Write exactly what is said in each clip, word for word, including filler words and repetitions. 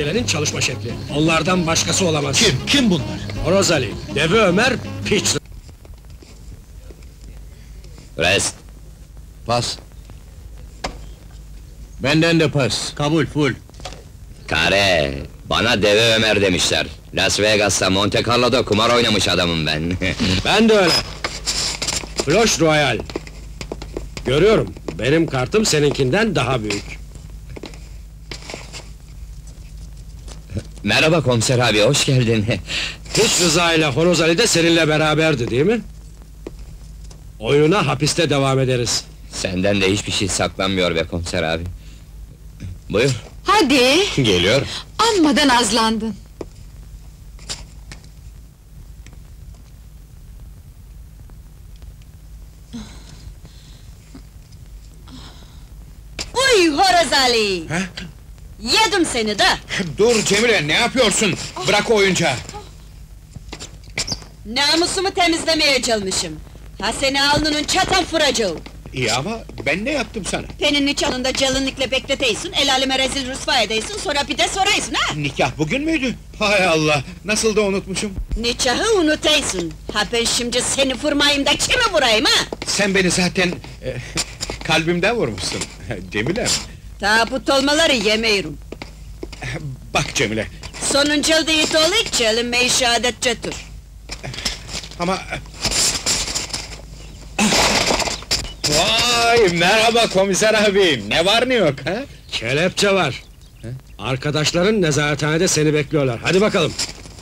Cemile'nin çalışma şekli. Onlardan başkası olamaz. Kim? Kim bunlar? Horoz Ali, Deve Ömer, Piç. Rest. Pas. Benden de pas. Kabul, full. Kare. Bana Deve Ömer demişler. Las Vegas'ta, Monte Carlo'da kumar oynamış adamım ben. Ben de öyle. Floş Royal. Görüyorum, benim kartım seninkinden daha büyük. Merhaba komiser abi, hoş geldin. Hiç Rıza ile Horoz Ali de seninle beraberdi, değil mi? Oyuna hapiste devam ederiz. Senden de hiçbir şey saklanmıyor be komiser abi. Buyur. Hadi! Geliyor. Amma da nazlandın! Uy Horoz Ali! He? Yedim seni de! Dur Cemile, ne yapıyorsun? Bırak o oyuncağı! Namusumu temizlemeye çalışmışım. Ha seni alnının çatan fıracağım. İyi ama ben ne yaptım sana? Penin nişanında calınlıkla bekleteysin, el aleme rezil rüsva edeysin, sonra bir de soraysın ha! Nikah bugün müydü? Hay Allah, nasıl da unutmuşum! Nikahı unuteysın! Ha ben şimdi seni vurmayayım da kimi vurayım ha? Sen beni zaten... E, kalbimden vurmuşsun, Cemile! Tabut olmaları yemeyirim! Bak Cemile! Sonuncu değil olayık, çalınmayı şehadetçedir! Ama... Vay, merhaba komiser abim! Ne var ne yok ha? Kelepçe var. Arkadaşların nezarethanede seni bekliyorlar. Hadi bakalım.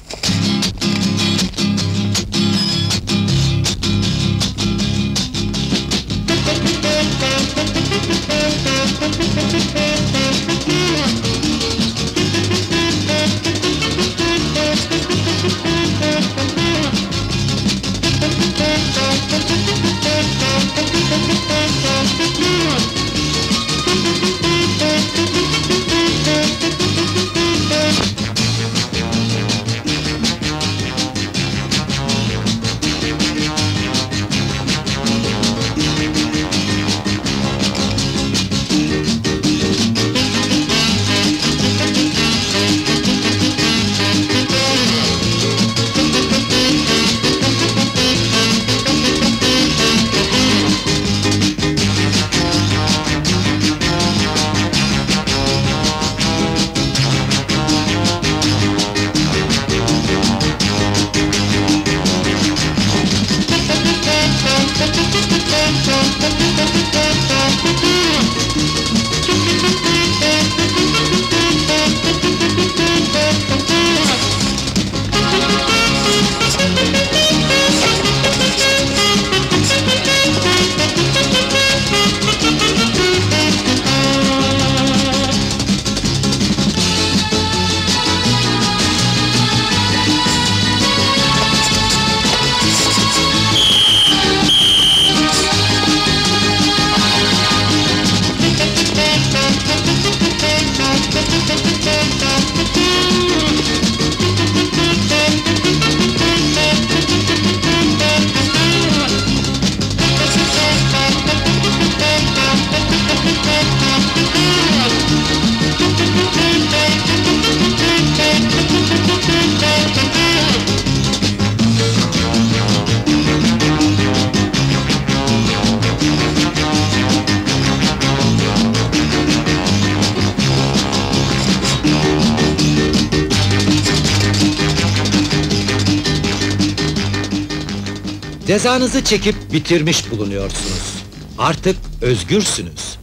Cezanızı çekip bitirmiş bulunuyorsunuz. Artık özgürsünüz.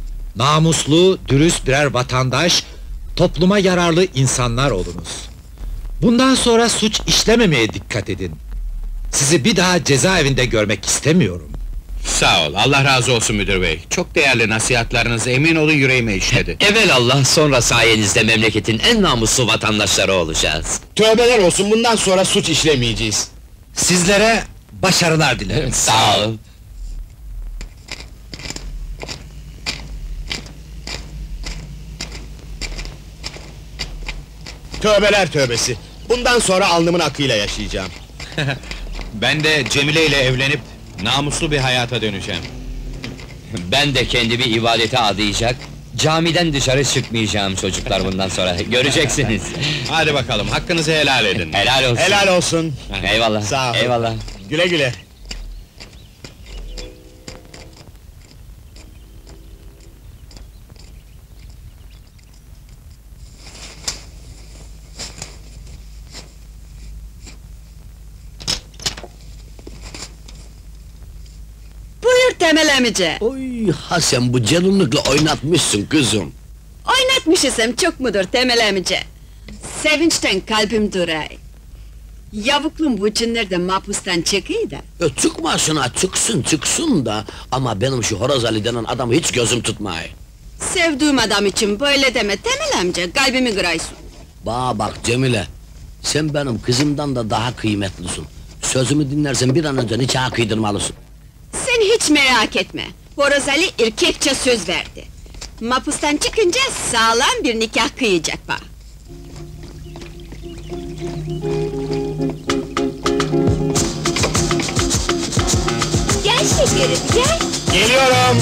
Namuslu, dürüst birer vatandaş, topluma yararlı insanlar olunuz. Bundan sonra suç işlememeye dikkat edin. Sizi bir daha cezaevinde görmek istemiyorum. Sağ ol, Allah razı olsun müdür bey. Çok değerli nasihatlarınız, emin olun yüreğime işledi. Evelallah, sonra sayenizde memleketin en namuslu vatandaşları olacağız. Tövbeler olsun, bundan sonra suç işlemeyeceğiz. Sizlere başarılar dilerim. Sağ ol. Tövbeler tövbesi. Bundan sonra alnımın akıyla yaşayacağım. Ben de Cemile ile evlenip namuslu bir hayata döneceğim. Ben de kendimi ibadete adayacak, Camiden dışarı çıkmayacağım çocuklar bundan sonra, göreceksiniz. Hadi bakalım, hakkınızı helal edin. Helal olsun. Helal olsun. Eyvallah, Sağ ol. eyvallah. Güle güle. Buyur Temel emice. Oy, ha sen bu canımlıkla oynatmışsın kızım. Oynatmışısım çok mudur Temel emice? Sevinçten kalbim duray. Yavuklum bu cinler mapustan çıkıyor da. Ya çıkmasın ha, çıksın çıksın da... ...ama benim şu Horoz Ali denen adamı hiç gözüm tutmay. Sevdiğim adam için böyle deme Temel amca, kalbimi kıraysın. Bana bak Cemile, sen benim kızımdan da daha kıymetlisin. Sözümü dinlersen bir an önce nikaha kıydırmalısın. Sen hiç merak etme. Horoz Ali erkekçe söz verdi. Mapustan çıkınca sağlam bir nikah kıyacak bana. Gel şekerim, gel! Geliyorum.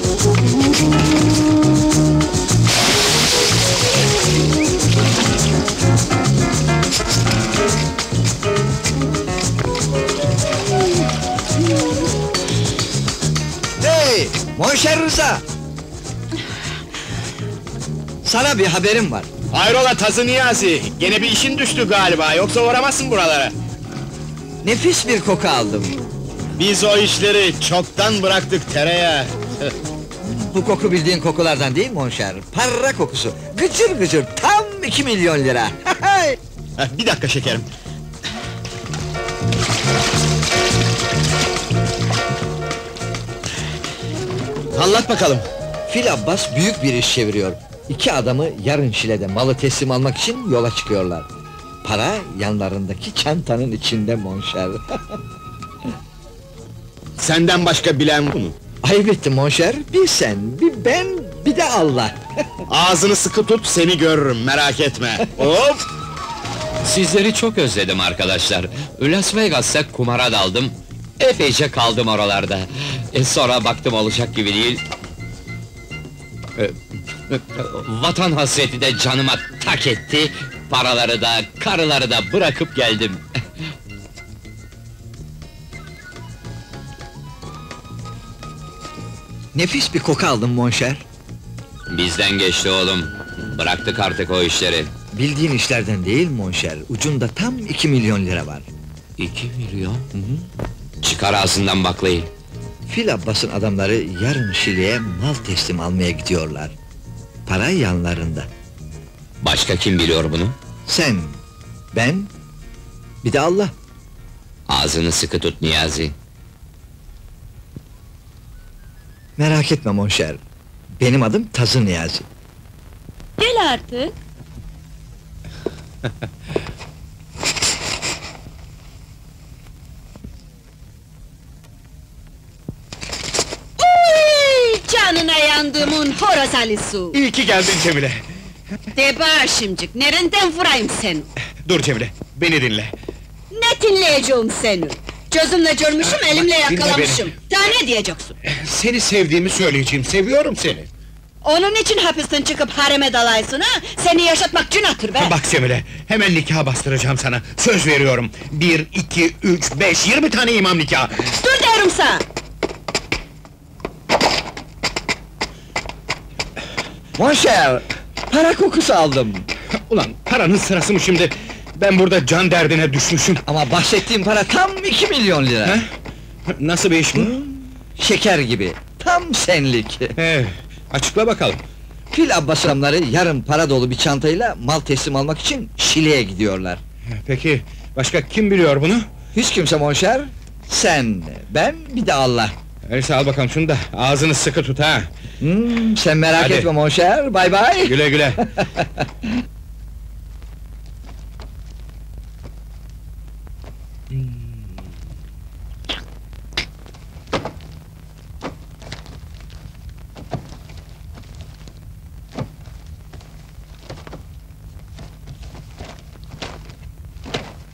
Hey! Monşer Rıza! Sana bir haberim var. Hayrola Tazı Niyazi, gene bir işin düştü galiba, yoksa uğramazsın buralara. Nefis bir koku aldım. Biz o işleri çoktan bıraktık tereyağı. Bu koku bildiğin kokulardan değil Monşer. Para kokusu. Gıcır gıcır, tam iki milyon lira. Heh, bir dakika şekerim. Anlat bakalım. Fil Abbas büyük bir iş çeviriyor. İki adamı yarın Şile'de malı teslim almak için yola çıkıyorlar. Para yanlarındaki çantanın içinde Monşer. Senden başka bilen bunu. Ayıp ettin Monşer. Bir sen, bir ben, bir de Allah. Ağzını sıkı tut, seni görürüm, merak etme. Hop! Sizleri çok özledim arkadaşlar. Las Vegas'ta kumara daldım. Epeyce kaldım oralarda. E, sonra baktım olacak gibi değil. E, e, Vatan hasreti de canıma tak etti. Paraları da, karıları da bırakıp geldim. Nefis bir koku aldım Monşer. Bizden geçti oğlum. Bıraktık artık o işleri. Bildiğin işlerden değil Monşer. Ucunda tam iki milyon lira var. İki milyon? Çıkar ağzından baklayı. Fil Abbas'ın adamları yarın Şile'ye mal teslim almaya gidiyorlar. Para yanlarında. Başka kim biliyor bunu? Sen, ben, bir de Allah. Ağzını sıkı tut Niyazi. Merak etme Monşer. Benim adım Tazı Niyazi. Gel artık. Uy, canına yandığımın Horoz Ali'si. İyi ki geldin Cemile. De başımcık, nereden vurayım seni? Dur Cemile, beni dinle. Ne dinleyeceğim seni? Gözümle görmüşüm, elimle dinle yakalamışım. Daha ne diyeceksin? Seni sevdiğimi söyleyeceğim, seviyorum seni. Onun için hapisten çıkıp hareme dalaysın ha? Seni yaşatmak günahtır be! Bak Cemile, hemen nikah bastıracağım sana. Söz veriyorum. Bir, iki, üç, beş, yirmi tane imam nikahı. Dur diyorum sana! Monşer, para kokusu aldım. Ulan paranın sırası mı şimdi? Ben burada can derdine düşmüşüm. Ama bahsettiğim para tam iki milyon lira. He? Nasıl bir iş bu? Şeker gibi, tam senlik. He, açıkla bakalım. Fil Abbas adamları yarın para dolu bir çantayla mal teslim almak için Şile'ye gidiyorlar. Peki, başka kim biliyor bunu? Hiç kimse Monşer, sen, ben, bir de Allah. Öyleyse al bakalım şunu da, ağzını sıkı tut ha! Hmm, sen merak Hadi. etme Monşer, bay bay! Güle güle!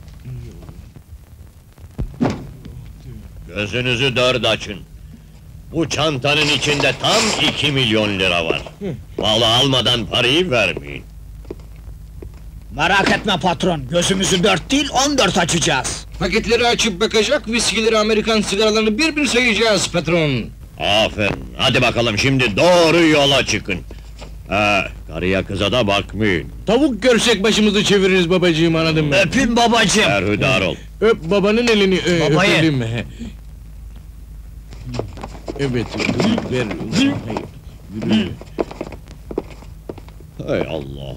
Gözünüzü dört açın. Bu çantanın içinde tam iki milyon lira var. Malı almadan parayı vermeyin. Merak etme patron, gözümüzü dört değil on dört açacağız. Paketleri açıp bakacak, viskileri, Amerikan sigaralarını bir bir sayacağız patron. Aferin, hadi bakalım şimdi doğru yola çıkın. Ha, karıya kıza da bakmayın. Tavuk görsek başımızı çeviririz babacığım, anladın mı? Öpün babacığım. Berhudar ol. Öp babanın elini, ö, Babayı. öpelim. Evet, ver. Yürü. Hay Allah.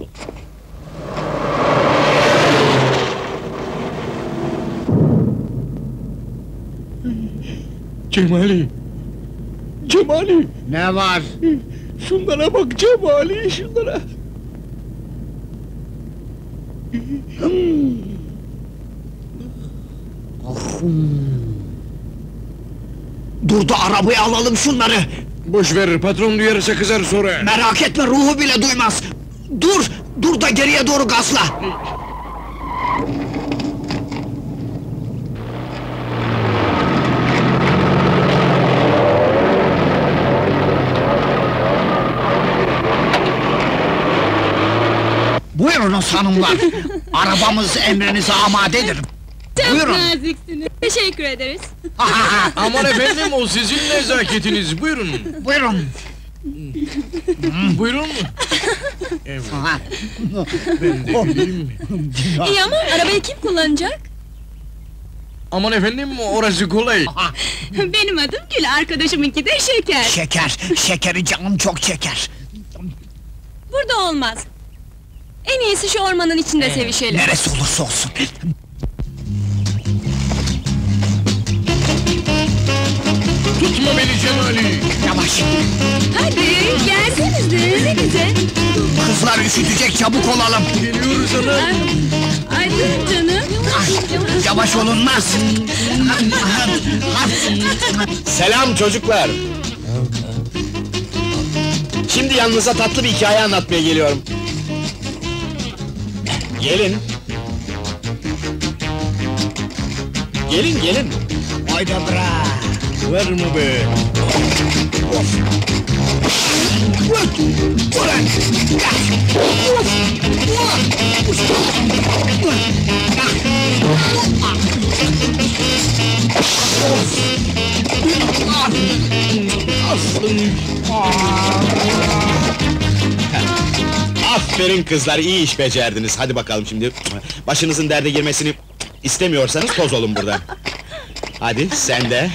Cemali! Cemali! Ne var? Şunlara bak Cemali, şunlara! Dur da arabayı alalım şunları. Boş ver, patron duyarsa kızar sonra! Merak etme, ruhu bile duymaz. Dur, dur da geriye doğru gazla. Buyurunuz hanımlar. Arabamız emrinize amadedir. Çok Buyurun. naziksiniz. Teşekkür ederiz. Aman efendim, o sizin nezaketiniz, buyurun! Buyurun. Buyurun! Evet, Ha. ben de bileyim. İyi ama arabayı kim kullanacak? Aman efendim, orası kolay! Benim adım Gül, arkadaşımınki de Şeker. Şeker, şekeri canım çok çeker. Burada olmaz. En iyisi şu ormanın içinde sevişelim. Neresi olursa olsun. Tutma beni Cemali! Yavaş. Hadi, gelsenize, bize. Kızlar üşütecek, çabuk olalım. Geliyoruz ana! Ay dur canım. Yavaş olunmaz. Selam çocuklar! Şimdi yanınıza tatlı bir hikaye anlatmaya geliyorum. Gelin. Gelin, gelin. Haydi bre. Var mı be? Aferin kızlar, iyi iş becerdiniz. Hadi bakalım şimdi. Başınızın derde girmesini istemiyorsanız toz olun buradan. Hadi, sen de.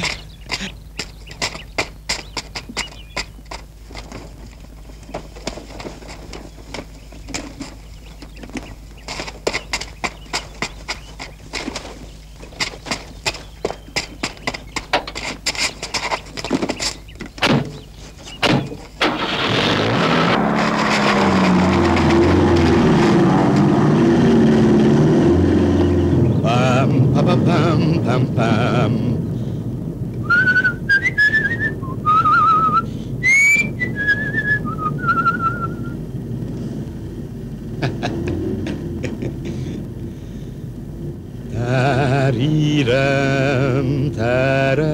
Pam pam pam pam pam. Tariram tara.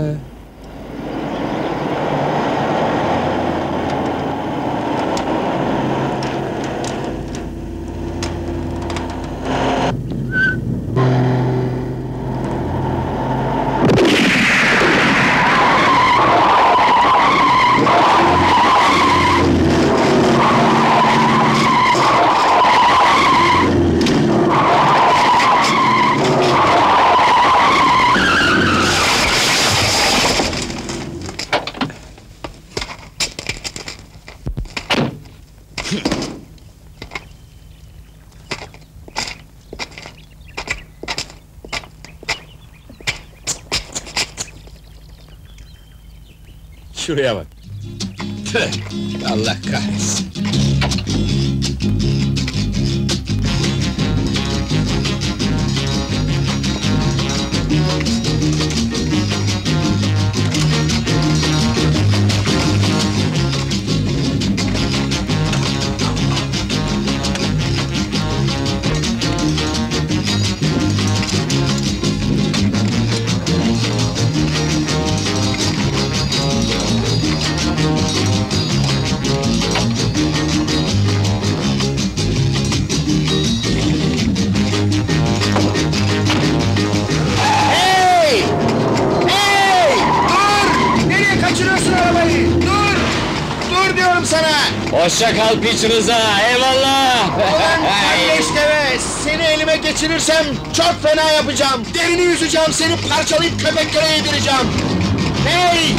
Şuraya bak. Tüh! Allah kahretsin! diyorum sana! Hoşça kal piç Rıza, eyvallah! Ulan kardeş deve! Seni elime geçirirsem çok fena yapacağım! Derini yüzeceğim, seni parçalayıp köpeklere yedireceğim! Hey!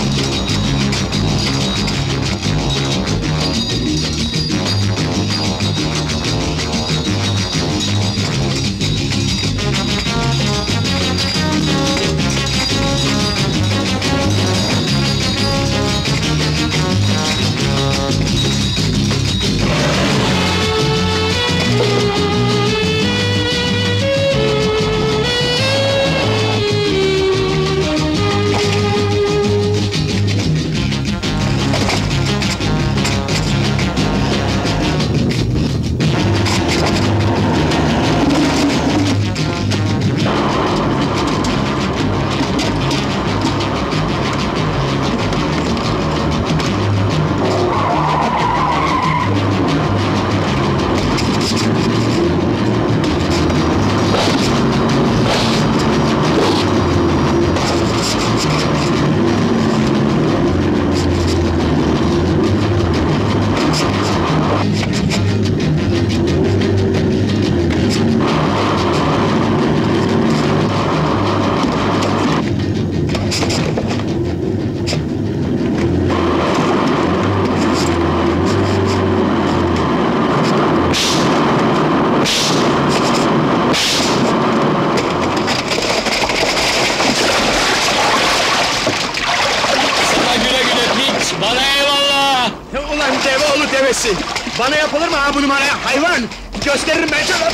Bana yapılır mı ha bu numara? Hayvan! Gösteririm ben sana!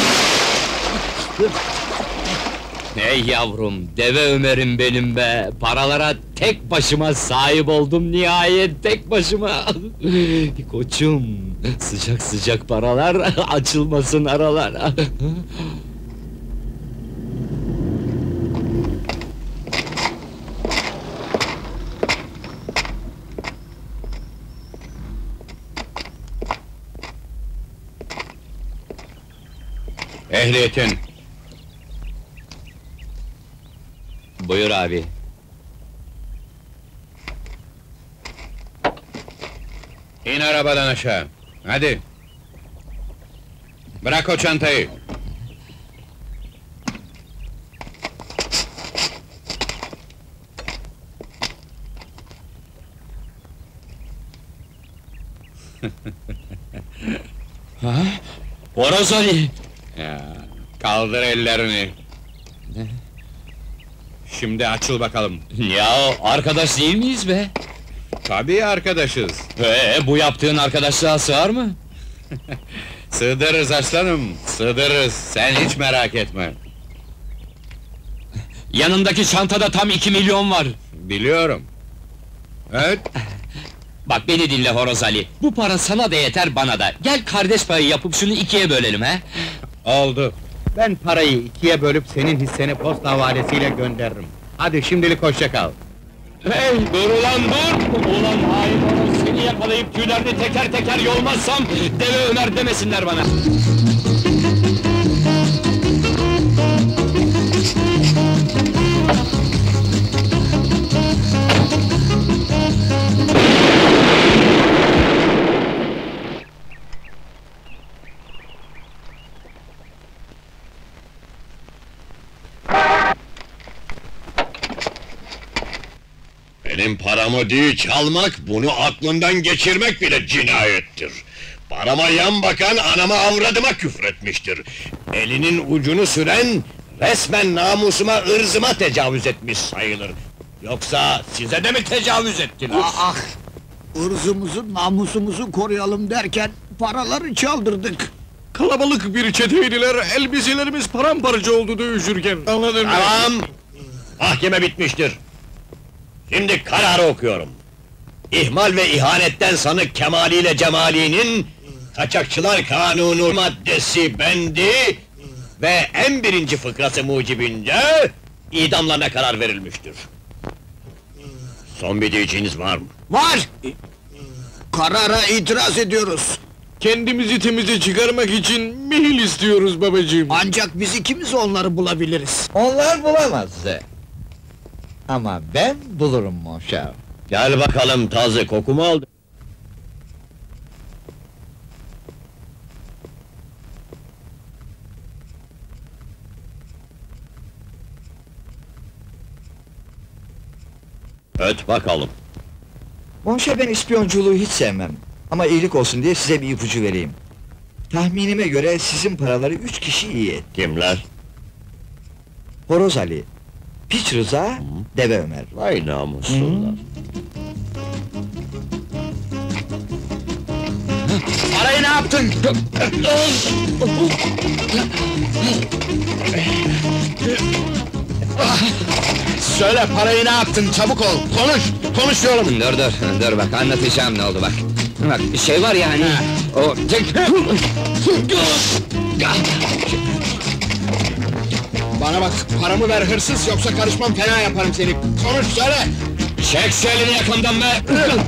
Ey yavrum, deve Ömer'im benim be! Paralara tek başıma sahip oldum nihayet, tek başıma! Koçum, sıcak sıcak paralar, açılmasın aralar! Ehliyetin. Buyur abi. İn arabadan aşağı. Hadi. Bırak o çantayı. Ha? Horoz Ali! Ya, kaldır ellerini. Ne? Şimdi açıl bakalım. Ya arkadaş değil miyiz be? Tabii arkadaşız. Ee, bu yaptığın arkadaşlığa sığar mı? Sığdırırız aslanım, sığdırırız. Sen hiç merak etme. Yanındaki çantada tam iki milyon var. Biliyorum. Evet. Bak beni dinle Horoz Ali. Bu para sana da yeter, bana da. Gel kardeş payı yapıp şunu ikiye bölelim he. Oldu. Ben parayı ikiye bölüp senin hisseni posta havalesiyle gönderirim. Hadi şimdilik hoşça kal. Hey, dur ulan dur! Ulan hain Horoz, seni yakalayıp tüylerini teker teker yolmazsam... ...deve Ömer demesinler bana! Benim paramı değil çalmak, bunu aklından geçirmek bile cinayettir. Parama yan bakan anama avradıma küfretmiştir. Elinin ucunu süren, resmen namusuma, ırzıma tecavüz etmiş sayılır. Yoksa size de mi tecavüz ettiler? Ah! Irzımızı, namusumuzu koruyalım derken paraları çaldırdık. Kalabalık bir çeteydiler, elbiselerimiz paramparça oldu dövüşürken. Anladın mı? Tamam! Mahkeme bitmiştir. Şimdi kararı okuyorum. İhmal ve ihanetten sanık kemaliyle cemalinin... ...Kaçakçılar Kanunu maddesi bendi... ...ve en birinci fıkrası mucibince... ...idamlarına karar verilmiştir. Son bir diyeceğiniz var mı? Var! Karara itiraz ediyoruz. Kendimizi temize çıkarmak için mihil istiyoruz babacığım. Ancak biz ikimiz onları bulabiliriz. Onlar bulamaz. Ama ben bulurum Monşer. Gel bakalım tazı, kokumu aldı. Öt bakalım. Monşer, ben ispiyonculuğu hiç sevmem. Ama iyilik olsun diye size bir ipucu vereyim. Tahminime göre sizin paraları üç kişi iyi etti. Kimler? Horoz Ali, Piç Rıza, Deve Ömer. Vay namussuzlar. Parayı ne yaptın? Söyle, parayı ne yaptın? Çabuk ol, konuş! Konuş diyorum! Dur dur, dur bak anlatacağım ne oldu bak. Bak bir şey var ya hani, o... Bana bak, paramı ver hırsız, yoksa karışmam, fena yaparım seni! Konuş, söyle! Çek şu elini yakamdan be!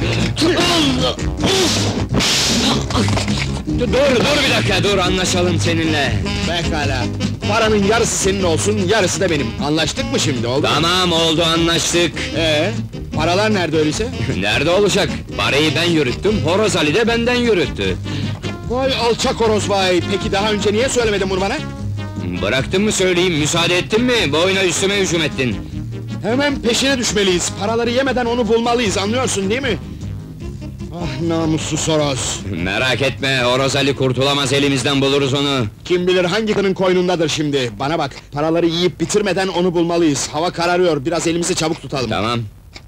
Dur, dur bir dakika, dur anlaşalım seninle. Pekala! Paranın yarısı senin olsun, yarısı da benim. Anlaştık mı şimdi, oldu mu? Tamam oldu anlaştık. Ee, paralar nerede öyleyse? Nerede olacak? Parayı ben yürüttüm, Horoz Ali de benden yürüttü. Vay alçak horoz vay! Peki daha önce niye söylemedin bunu bana? Bıraktın mı söyleyeyim, müsaade ettin mi? Boyuna üstüme hücum ettin. Hemen peşine düşmeliyiz, paraları yemeden onu bulmalıyız, anlıyorsun değil mi? Ah namussuz horoz! Merak etme, Horoz Ali kurtulamaz, elimizden buluruz onu. Kim bilir hangi kının koynundadır şimdi? Bana bak, paraları yiyip bitirmeden onu bulmalıyız. Hava kararıyor, biraz elimizi çabuk tutalım. Tamam.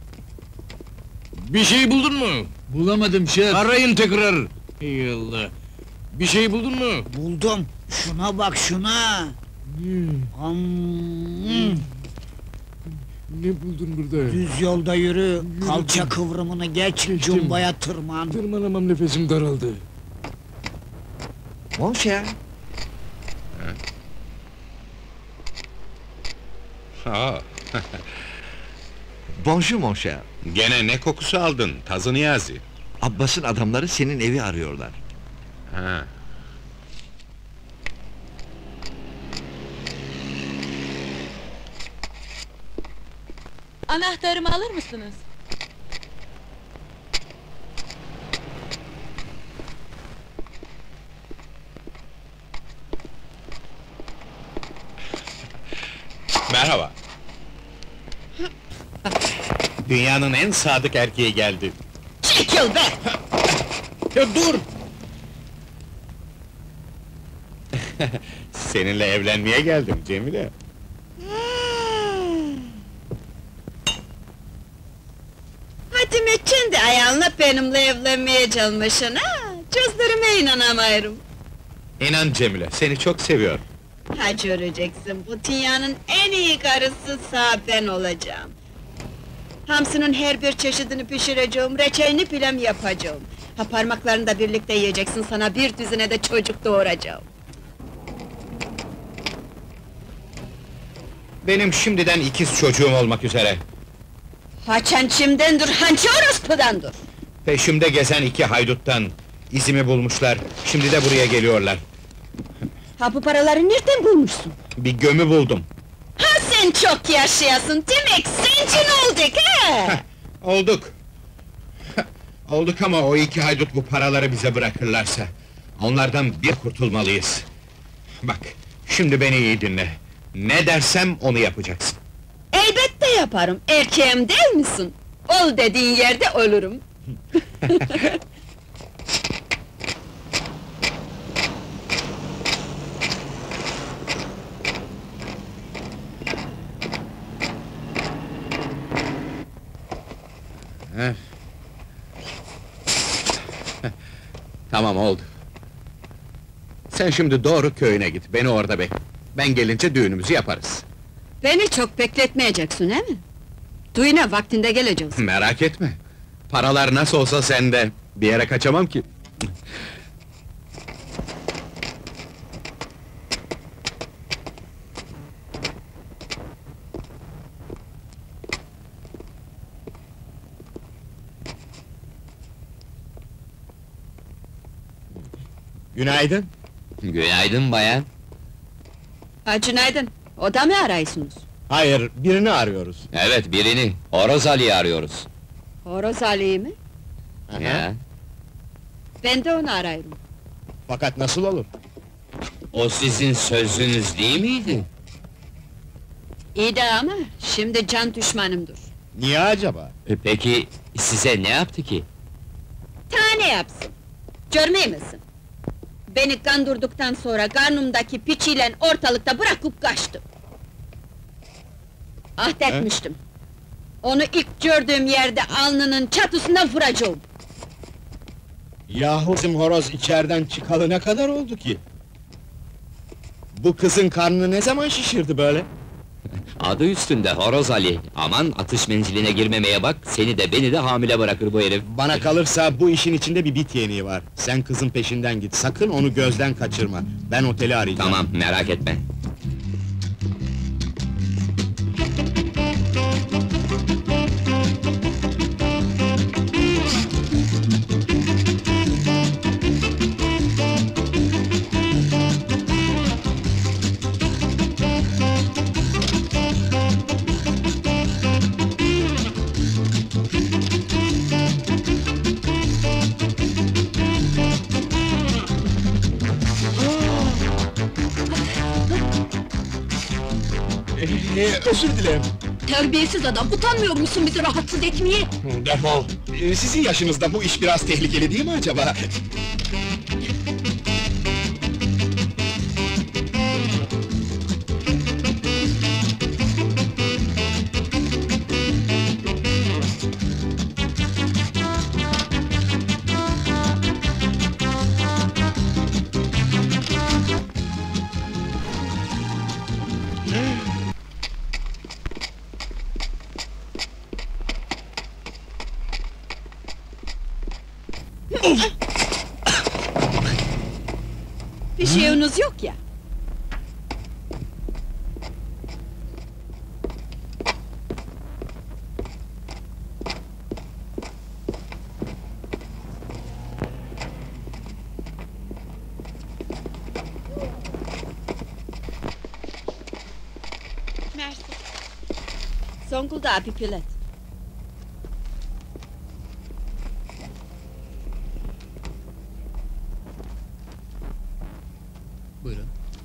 Bir şey buldun mu? Bulamadım şef. Arayın tekrar. Ey Allah. Bir şey buldun mu? Buldum. Şuna bak şuna. Am, Ne buldun burada? düz yolda yürü. Kalça kıvrımını geç. Cumbaya tırman. Tırmanamam, nefesim daraldı. Monşer, Aa, bonjour Monşer. gene ne kokusu aldın, Tazı Niyazi? Abbas'ın adamları senin evi arıyorlar. Ha. Anahtarımı alır mısınız? Merhaba. Dünyanın en sadık erkeği geldi. Çekil be! Ya dur! Seninle evlenmeye geldim Cemile. Hadi meçen de ayağınla benimle evlenmeye çalışın ha! Gözlerime inanamıyorum. İnan Cemile, seni çok seviyorum. Ha göreceksin, bu dünyanın en iyi karısı sağ ben olacağım. Hamsının her bir çeşidini pişireceğim, reçelini bilem yapacağım. Ha parmaklarını da birlikte yiyeceksin, sana bir düzine de çocuk doğuracağım. Benim şimdiden ikiz çocuğum olmak üzere. Haçan çimden dur, hançı orospudan dur! Peşimde gezen iki hayduttan izimi bulmuşlar, şimdi de buraya geliyorlar. Ha bu paraları nereden bulmuşsun? Bir gömü buldum. Ha sen çok yaşayasın, demek sencin olduk ha! Olduk. Olduk ama o iki haydut bu paraları bize bırakırlarsa... ...onlardan bir kurtulmalıyız. Bak, şimdi beni iyi dinle. Ne dersem onu yapacaksın. Elbette yaparım, erkeğim değil misin? Ol dediğin yerde olurum. Tamam, oldu. Sen şimdi doğru köyüne git, beni orada bekle. Ben gelince düğünümüzü yaparız. Beni çok bekletmeyeceksin, he mi? Düğüne vaktinde geleceğiz. Merak etme. Paralar nasıl olsa sende. Bir yere kaçamam ki. Günaydın. Günaydın bayan. Ha günaydın, oda mı arıyorsunuz? Hayır, birini arıyoruz. Evet birini, Horoz Ali'yi arıyoruz. Horoz Ali'yi mi? Ya, Ben de onu arıyorum. Fakat nasıl olur? o sizin sözünüz değil miydi? İyi de ama, şimdi can düşmanımdır. Niye acaba? E, Peki, size ne yaptı ki? Tane yapsın. Görmey misin? Beni kandırdıktan sonra karnımdaki piçiyle ortalıkta bırakıp kaçtı. Ahdetmiştim. Onu ilk gördüğüm yerde alnının çatısına vuracağım. Yahu bizim horoz içeriden çıkalı ne kadar oldu ki? Bu kızın karnını ne zaman şişirdi böyle? Adı üstünde Horoz Ali. Aman atış menziline girmemeye bak, seni de beni de hamile bırakır bu herif. Bana kalırsa bu işin içinde bir bit yeniği var. Sen kızın peşinden git, sakın onu gözden kaçırma. Ben oteli arayacağım. Tamam, merak etme. Ee, özür dilerim. Terbiyesiz adam, utanmıyor musun bizi rahatsız etmeye? Defol! Ee, sizin yaşınızda bu iş biraz tehlikeli değil mi acaba? Bir şeyiniz yok ya. Mersi. Zonguldak'a bir pilet. Buyurun.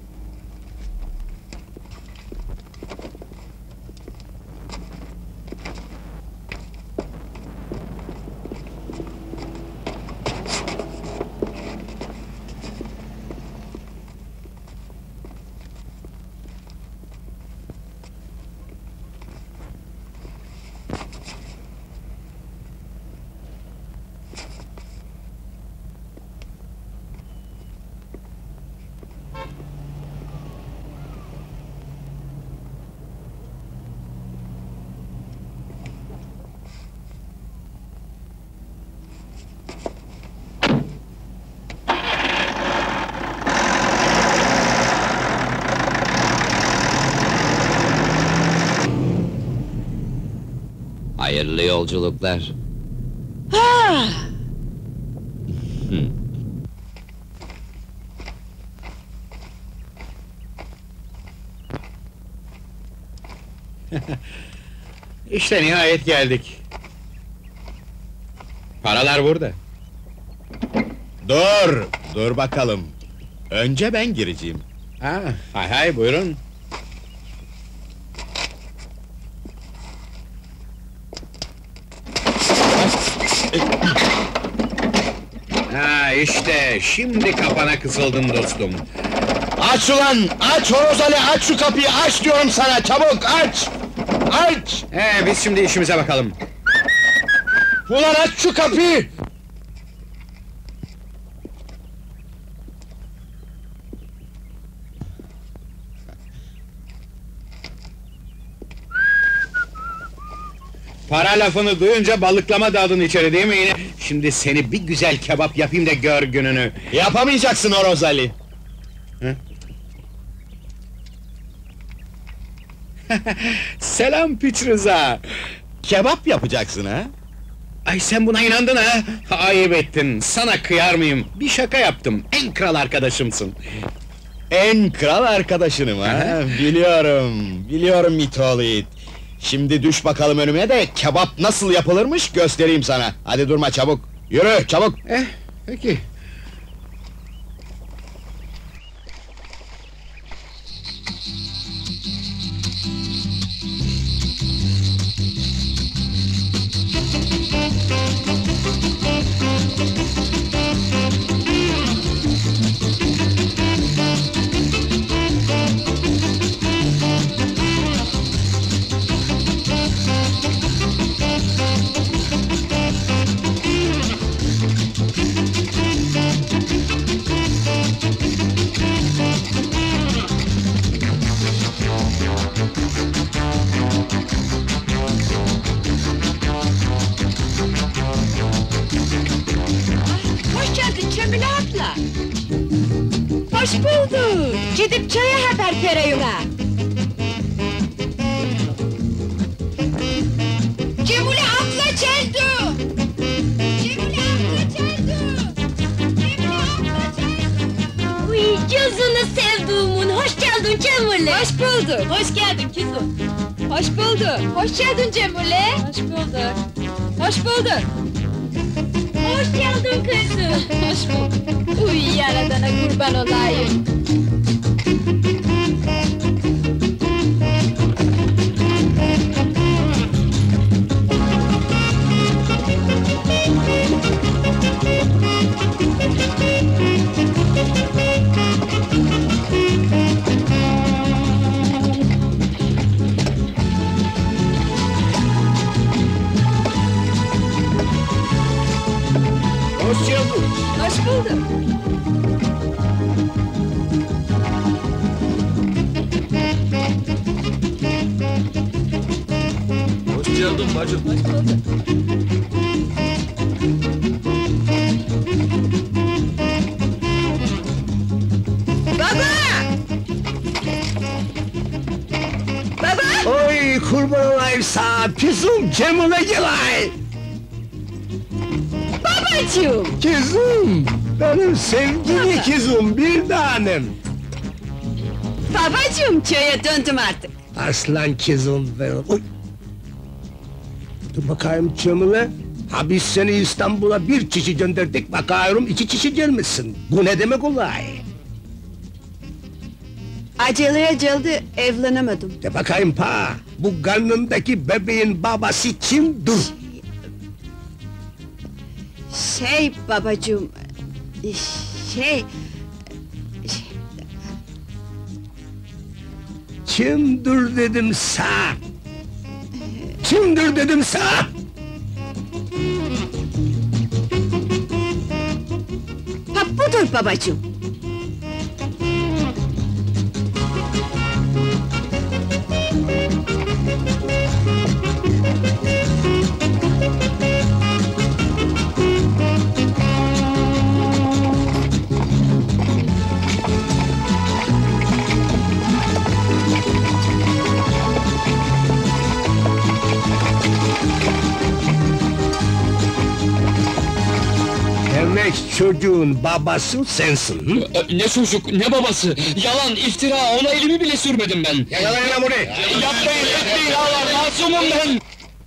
Hayırlı yolculuklar. Ha! İşte nihayet geldik. Paralar burada. Dur, dur bakalım. Önce ben gireceğim. Ha, hay hay buyurun. Ha işte, şimdi kafana kısıldın dostum. Aç ulan! Aç horoz Ali, aç şu kapıyı, aç diyorum sana, çabuk aç! Aç! He, biz şimdi işimize bakalım. Ulan aç şu kapıyı! Para lafını duyunca balıklama daldın içeri değil mi yine? Şimdi seni bir güzel kebap yapayım da gör gününü. Yapamayacaksın horoz Ali. Hı? Selam piç Rıza! Kebap yapacaksın ha? Ay sen buna inandın ha? Ayıp ettin, sana kıyar mıyım? Bir şaka yaptım, en kral arkadaşımsın. En kral arkadaşınım ha? Biliyorum, biliyorum itoğlu it. Şimdi düş bakalım önüme de kebap nasıl yapılırmış göstereyim sana. Hadi durma çabuk, yürü çabuk! Eh, peki. bulduk. Gidip köye haber vereyim ha. Cemile abla geldi. Cemile abla geldi. Cemile abla geldi. Uy, gözünü sevduğumun, hoş geldin Cemile. Hoş bulduk. Hoş geldin kızım. Hoş bulduk. Hoş geldin Cemile. Hoş bulduk. Hoş bulduk. Hoş geldin kızım. Hoş bulduk. Uy, yaradana kurban olayım. Hoş geldin. Hoş bulduk. Hoş geldin bacım. Hoş bulduk. Baba! Baba! Oy kurban olayım sağ kızım Cemile Gilay. Babacığım! Kızım, benim sevgili kızım bir tanem. Babacığım, köye döndüm artık. Aslan kızım benim. Oy. Dur bakayım Cemile. Ha biz seni İstanbul'a bir kişi gönderdik, bakıyorum iki kişi gelmişsin. Bu ne demek olay? Aceleye geldi, evlenemedim. De bakayım pa, bu karnındaki bebeğin babası kimdir? Şey babacığım, şey... Kimdir dedim sağ? Kimdir dedim sağ? Ha budur babacığım. Demek çocuğun babası sensin, hı? Ne çocuk, ne babası? Yalan, iftira, ona elimi bile sürmedim ben. Yalan lan bunu! Yapmayın, etmeyin ağlar, masumum ben!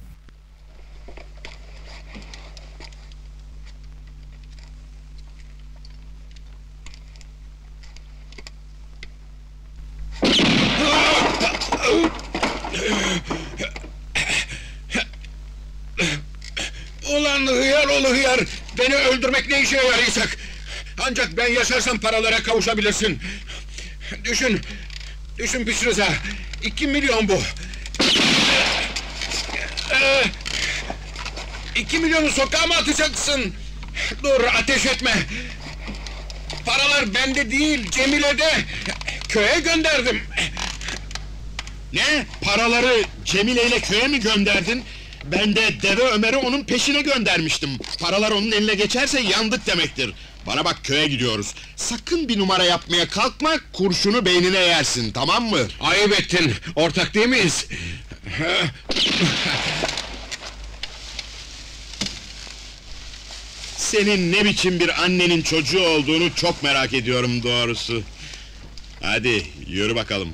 Ulan hıyar oğlu hıyar! Beni öldürmek ne işe yarayacak? Ancak ben yaşarsam paralara kavuşabilirsin. Düşün, düşün Piç Rıza, iki milyon bu. Ee, iki milyonu sokağa mı atacaksın? Dur, ateş etme! Paralar bende değil, Cemile'de! Köye gönderdim! Ne? Paraları Cemile ile köye mi gönderdin? Ben de Deve Ömer'i onun peşine göndermiştim. Paralar onun eline geçerse yandık demektir. Bana bak, köye gidiyoruz. Sakın bir numara yapmaya kalkma, kurşunu beynine yersin, tamam mı? Ayıp ettin, ortak değil miyiz? Senin ne biçim bir annenin çocuğu olduğunu çok merak ediyorum doğrusu. Hadi, yürü bakalım.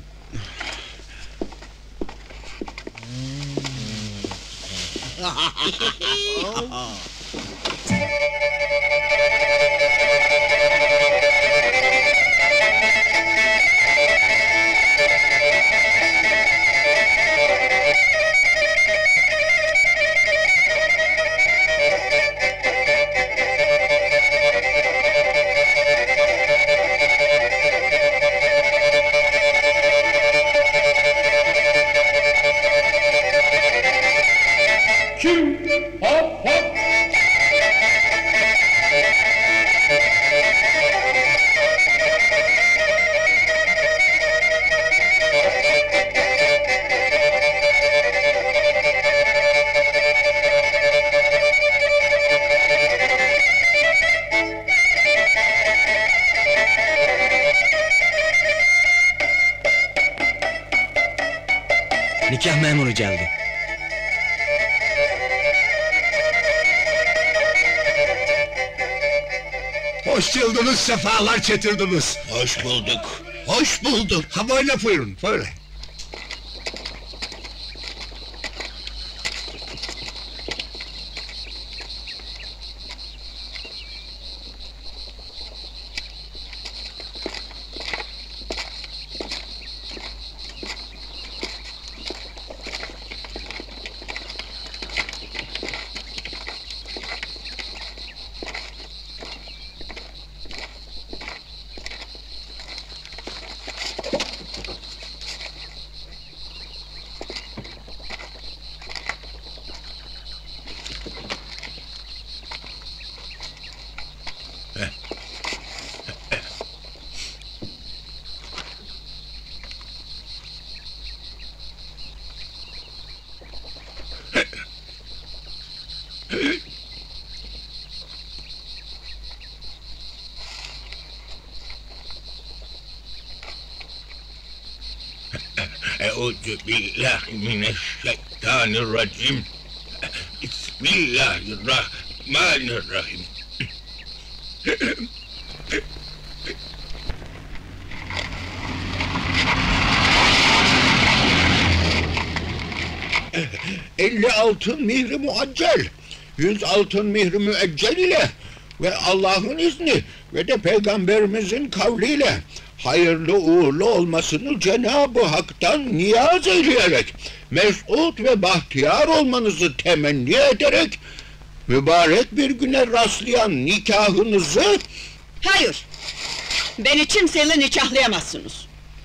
Hop hop! Hoş geldiniz, sefalar getirdiniz. Hoş bulduk, hoş bulduk. Ha böyle buyurun, böyle. Euzu billahi mineşşeytanirracim. Bismillahirrahmanirrahim. elli altın mihri muaccel, yüz altın mihri müeccel ile ve Allah'ın izni ve de Peygamberimizin kavliyle hayırlı uğurlu olmasını Cenab-ı Hak'tan niyaz eyleyerek, mes'ud ve bahtiyar olmanızı temenni ederek, mübarek bir güne rastlayan nikahınızı... Hayır! Beni kimseyle nikahlayamazsınız!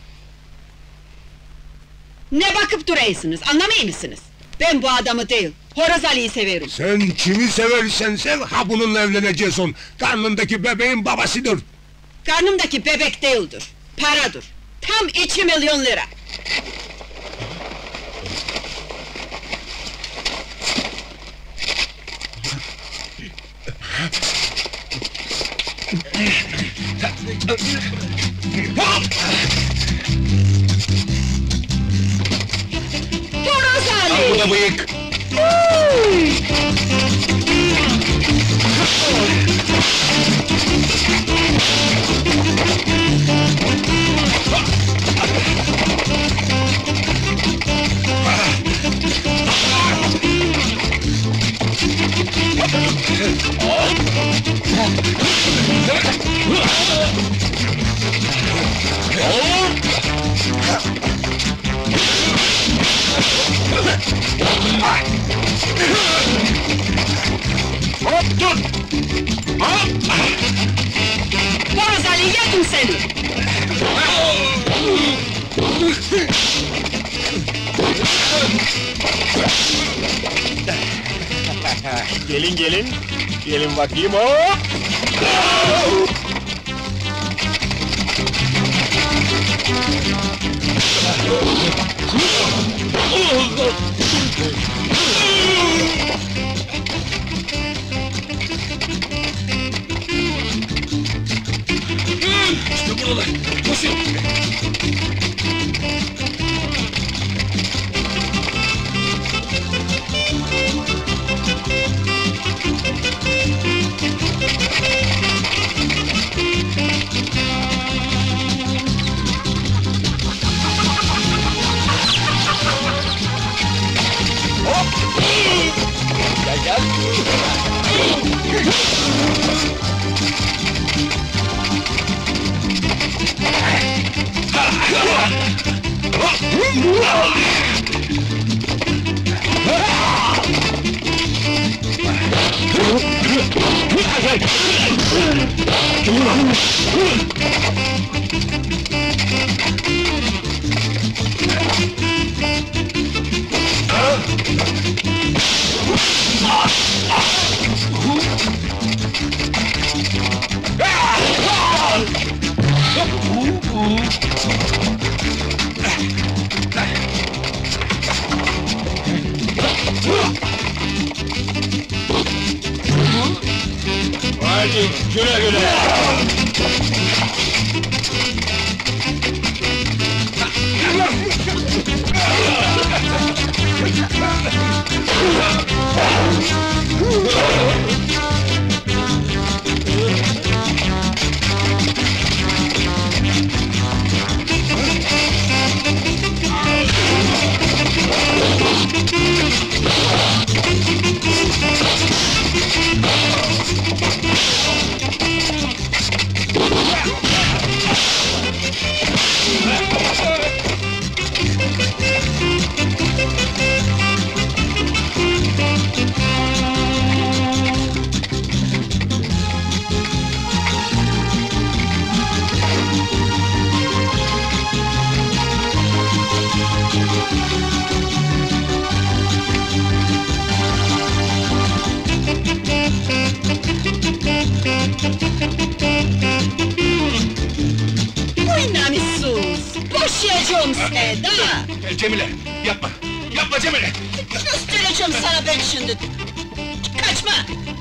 Ne bakıp duruyorsunuz, anlamıyor musunuz? Ben bu adamı değil, Horoz Ali'yi severim! Sen kimi seversen sev, ha bununla evleneceksin! Karnındaki bebeğin babasıdır! Karnımdaki bebek değildir, paradır! Tam iki milyon lira! Horoz Ali! Bu da bıyık! Hop dur! Hop! Horoz Ali, yedim seni! Gelin gelin, gelin bakayım hop! İşte buradalar, koşun! Hadi güle güle! Cemile! Yapma! Yapma Cemile! Göstereceğim sana ben şimdi! Kaçma!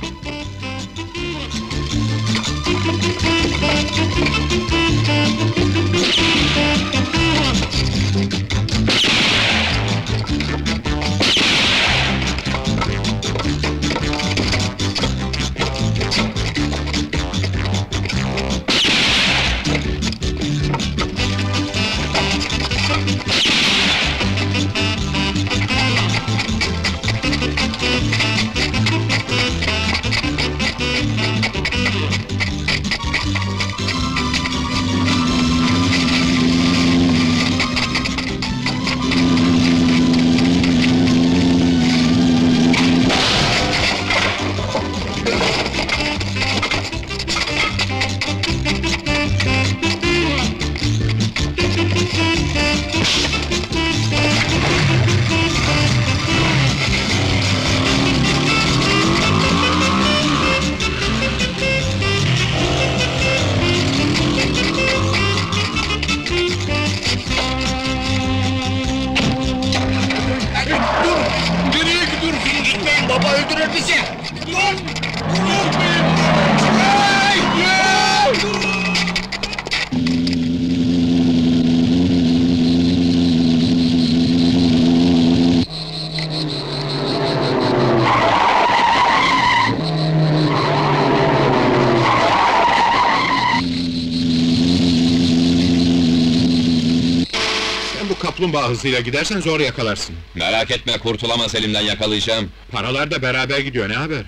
Kaplumbağa hızıyla gidersen zor yakalarsın. Merak etme, kurtulamaz elimden, yakalayacağım. Paralar da beraber gidiyor, ne haber?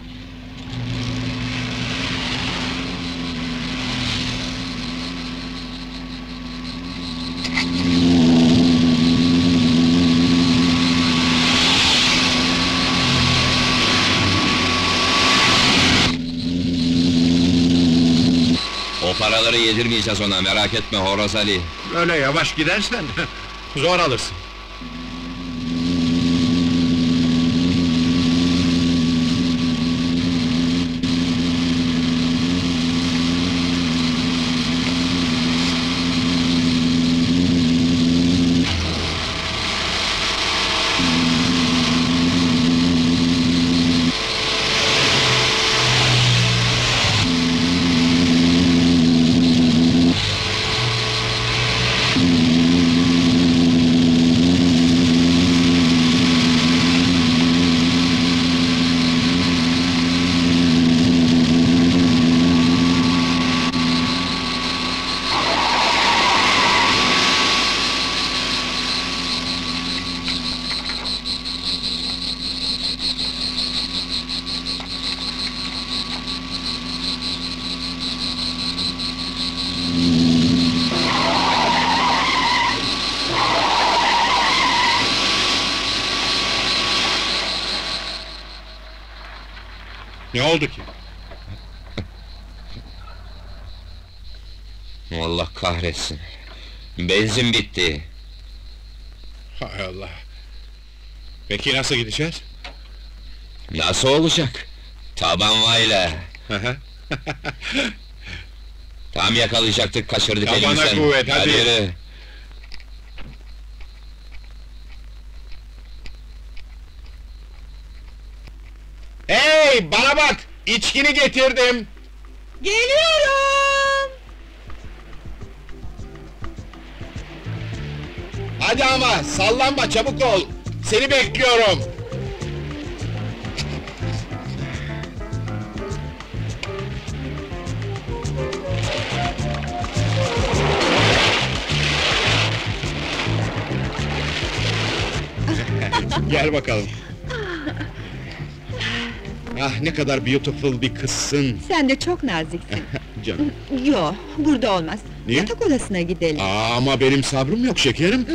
O paraları yedirmeyeceğiz ona, merak etme Horoz Ali. Böyle yavaş gidersen zor alırsın. Ne oldu ki? Allah kahretsin! Benzin bitti! Hay Allah! Peki nasıl gideceğiz? Nasıl olacak? Tabanvayla! Tam yakalayacaktık, kaçırdık Tabana elimizden! kuvvet, hadi! Yürü. Hey, bana bak! İçkini getirdim! Geliyorum! Hadi ama, sallanma, çabuk ol! Seni bekliyorum! Gel bakalım! Ah, ne kadar beautiful bir kızsın! Sen de çok naziksin. Canım! Yo, burada olmaz. Niye? Yatak odasına gidelim. Aa, ama benim sabrım yok şekerim!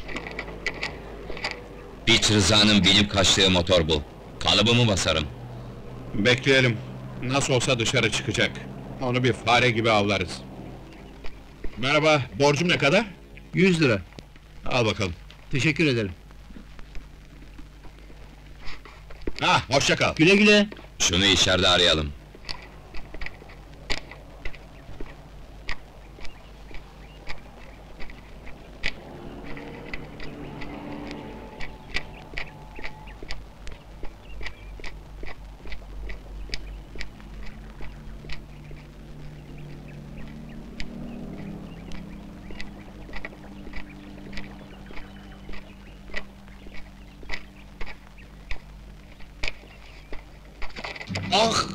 Biç Rıza'nın binip kaçtığı motor bu. Kalıbımı basarım. Bekleyelim. Nasıl olsa dışarı çıkacak. Onu bir fare gibi avlarız. Merhaba, borcum ne kadar? Yüz lira. Al bakalım. Teşekkür ederim. Ha, hoşça kal. Güle güle. Şunu içeride arayalım. Ah!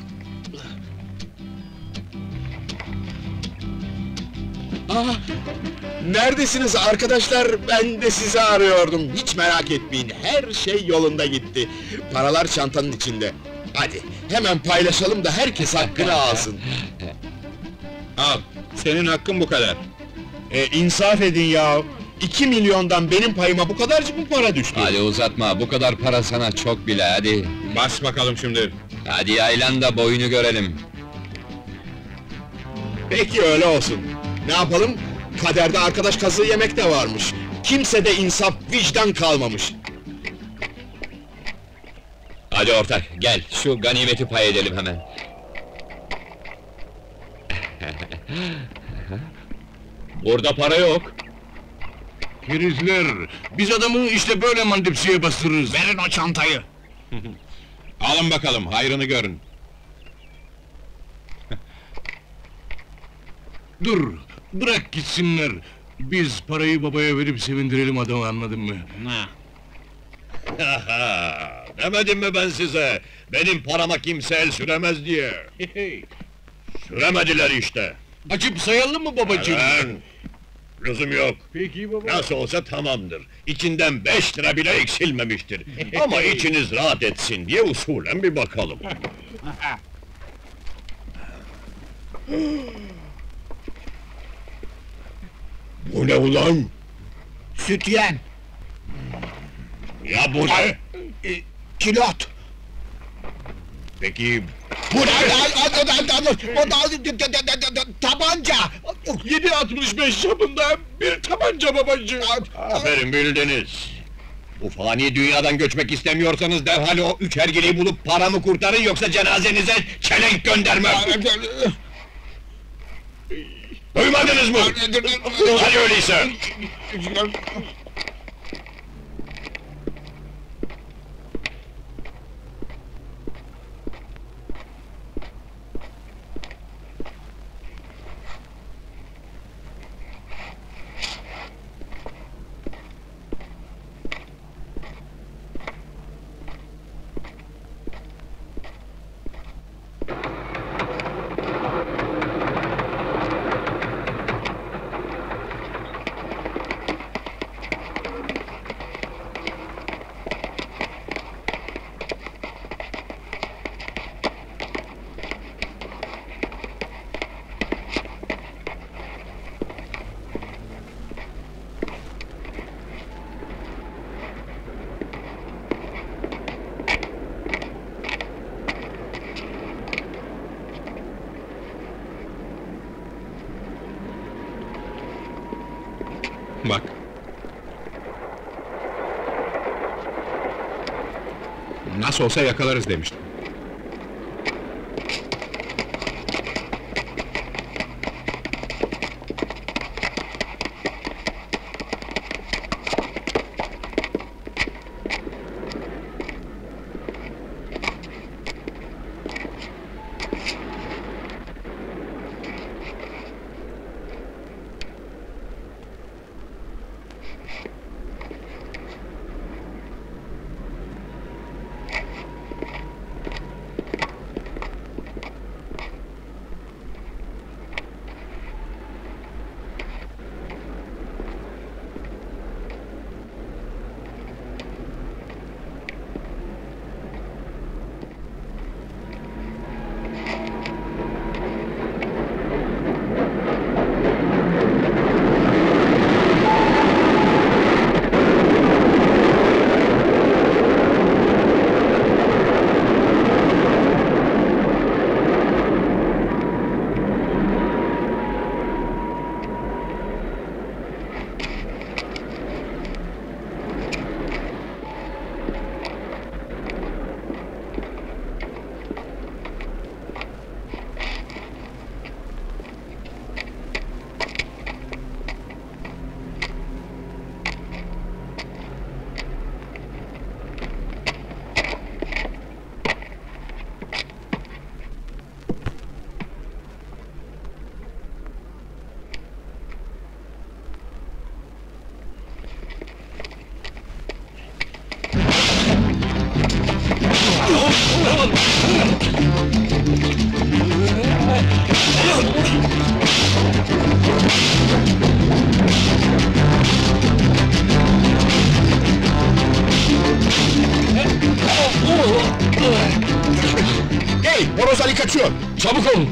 Ah! Neredesiniz arkadaşlar? Ben de sizi arıyordum. Hiç merak etmeyin, her şey yolunda gitti. Paralar çantanın içinde. Hadi, hemen paylaşalım da herkes hakkını alsın. Al, senin hakkın bu kadar. E, insaf edin ya! İki milyondan benim payıma bu kadarcık mı para düştü? Hadi uzatma, bu kadar para sana çok bile, hadi! Bas bakalım şimdi! Hadi yaylan da boyunu görelim! Peki öyle olsun. Ne yapalım? Kaderde arkadaş kazığı yemek de varmış. Kimsede insaf, vicdan kalmamış. Hadi ortak, gel, şu ganimeti pay edelim hemen! Burada para yok! Kerizler, biz adamı işte böyle mandipsiye bastırırız. Verin o çantayı. Alın bakalım, hayrını görün. Dur, bırak gitsinler. Biz parayı babaya verip sevindirelim adamı, anladın mı? Demedim mi ben size? Benim parama kimse el süremez diye. Süremediler işte. Açıp sayalım mı babacığım? Lan! Lüzum yok. Peki baba. Nasıl olsa tamamdır. İçinden beş lira bile eksilmemiştir. Ama içiniz rahat etsin diye usulen bir bakalım. Bu ne ulan? Sütyen, Ya bu ne? kilot. Peki Bu ne? O da tabanca. yedi altmış beş çapında bir tabanca babacığım. aferin bildiniz. Bu fani dünyadan göçmek istemiyorsanız derhal o üç hergeleyi bulup paramı kurtarın, yoksa cenazenize çelenk göndermem. Duymadınız mı? Hadi öyleyse. Bak. Nasıl olsa yakalarız demiştim. Hey, Horoz Ali kaçıyor! Çabuk olun!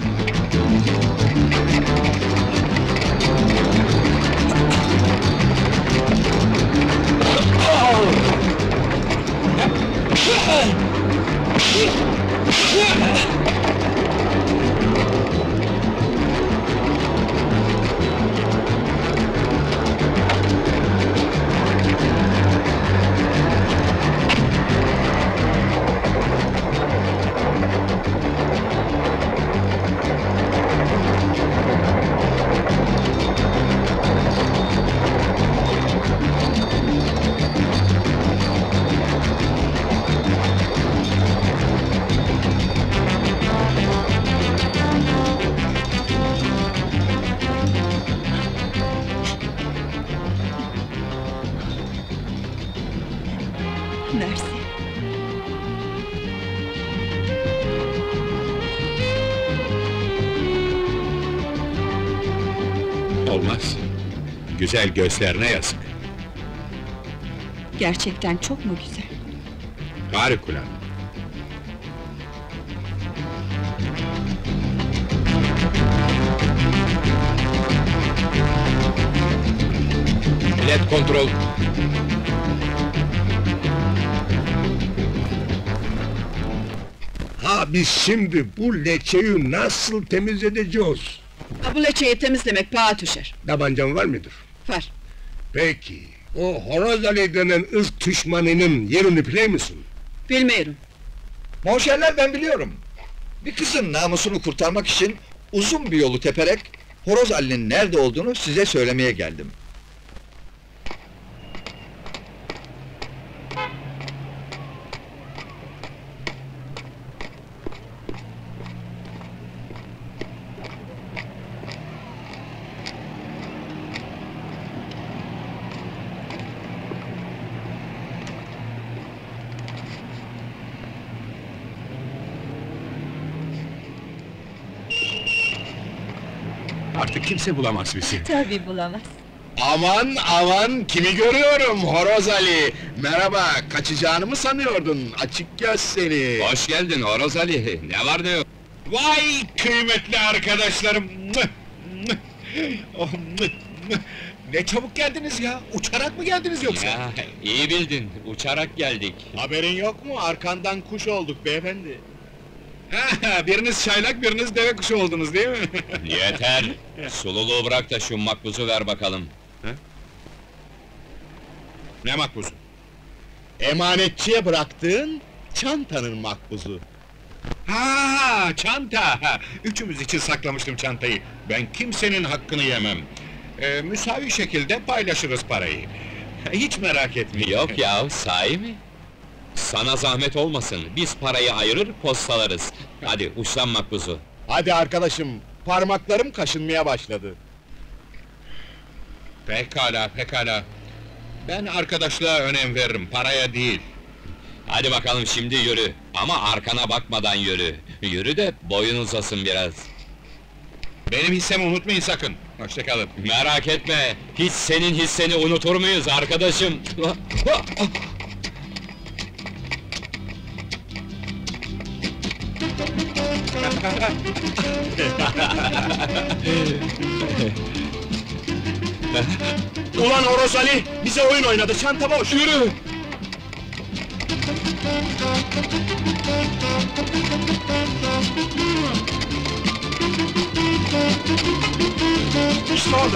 Mersi. Olmaz. Güzel gözlerine yazık. Gerçekten çok mu güzel? Harikulade. Led kontrol. Ha biz şimdi bu leçeyi nasıl temizleyeceğiz? Ha, bu leçeyi temizlemek paha düşer. Tabancan var mıdır? Var. Peki, o Horoz Ali denen ırk düşmanının yerini biliyor musun? Bilmiyorum. Monşerler ben biliyorum. Bir kızın namusunu kurtarmak için uzun bir yolu teperek Horoz Ali'nin nerede olduğunu size söylemeye geldim. Artık kimse bulamaz bizi. Tabii bulamaz. Aman aman, kimi görüyorum? Horoz Ali! Merhaba, kaçacağını mı sanıyordun? Açık göz seni! Hoş geldin Horoz Ali. Ne var ne yok? Vay kıymetli arkadaşlarım! Mıh! Mıh! Oh, mıh! Mıh! Ne çabuk geldiniz ya! Uçarak mı geldiniz yoksa? Ya, iyi bildin. Uçarak geldik. Haberin yok mu? Arkandan kuş olduk beyefendi. Ha, biriniz çaylak, biriniz deve kuşu oldunuz değil mi? Yeter! Sululuğu bırak da şu makbuzu ver bakalım. Ne makbuzu? Emanetçiye bıraktığın çantanın makbuzu. Ha, çanta! Üçümüz için saklamıştım çantayı. Ben kimsenin hakkını yemem. Ee, müsavi şekilde paylaşırız parayı. Hiç merak etmeyin. Yok ya, sahi mi? Sana zahmet olmasın, biz parayı ayırır, postalarız. Hadi, uçlan makbuzu. Hadi arkadaşım, parmaklarım kaşınmaya başladı. Pekala, pekala. Ben arkadaşlığa önem veririm, paraya değil. Hadi bakalım şimdi yürü, ama arkana bakmadan yürü. Yürü de boyun uzasın biraz. Benim hissemi unutmayın sakın. Hoşça kalın. Merak etme, hiç senin hisseni unutur muyuz arkadaşım? Ulan Horoz Ali, bize oyun oynadı, çanta boş! Yürü! İşte orada!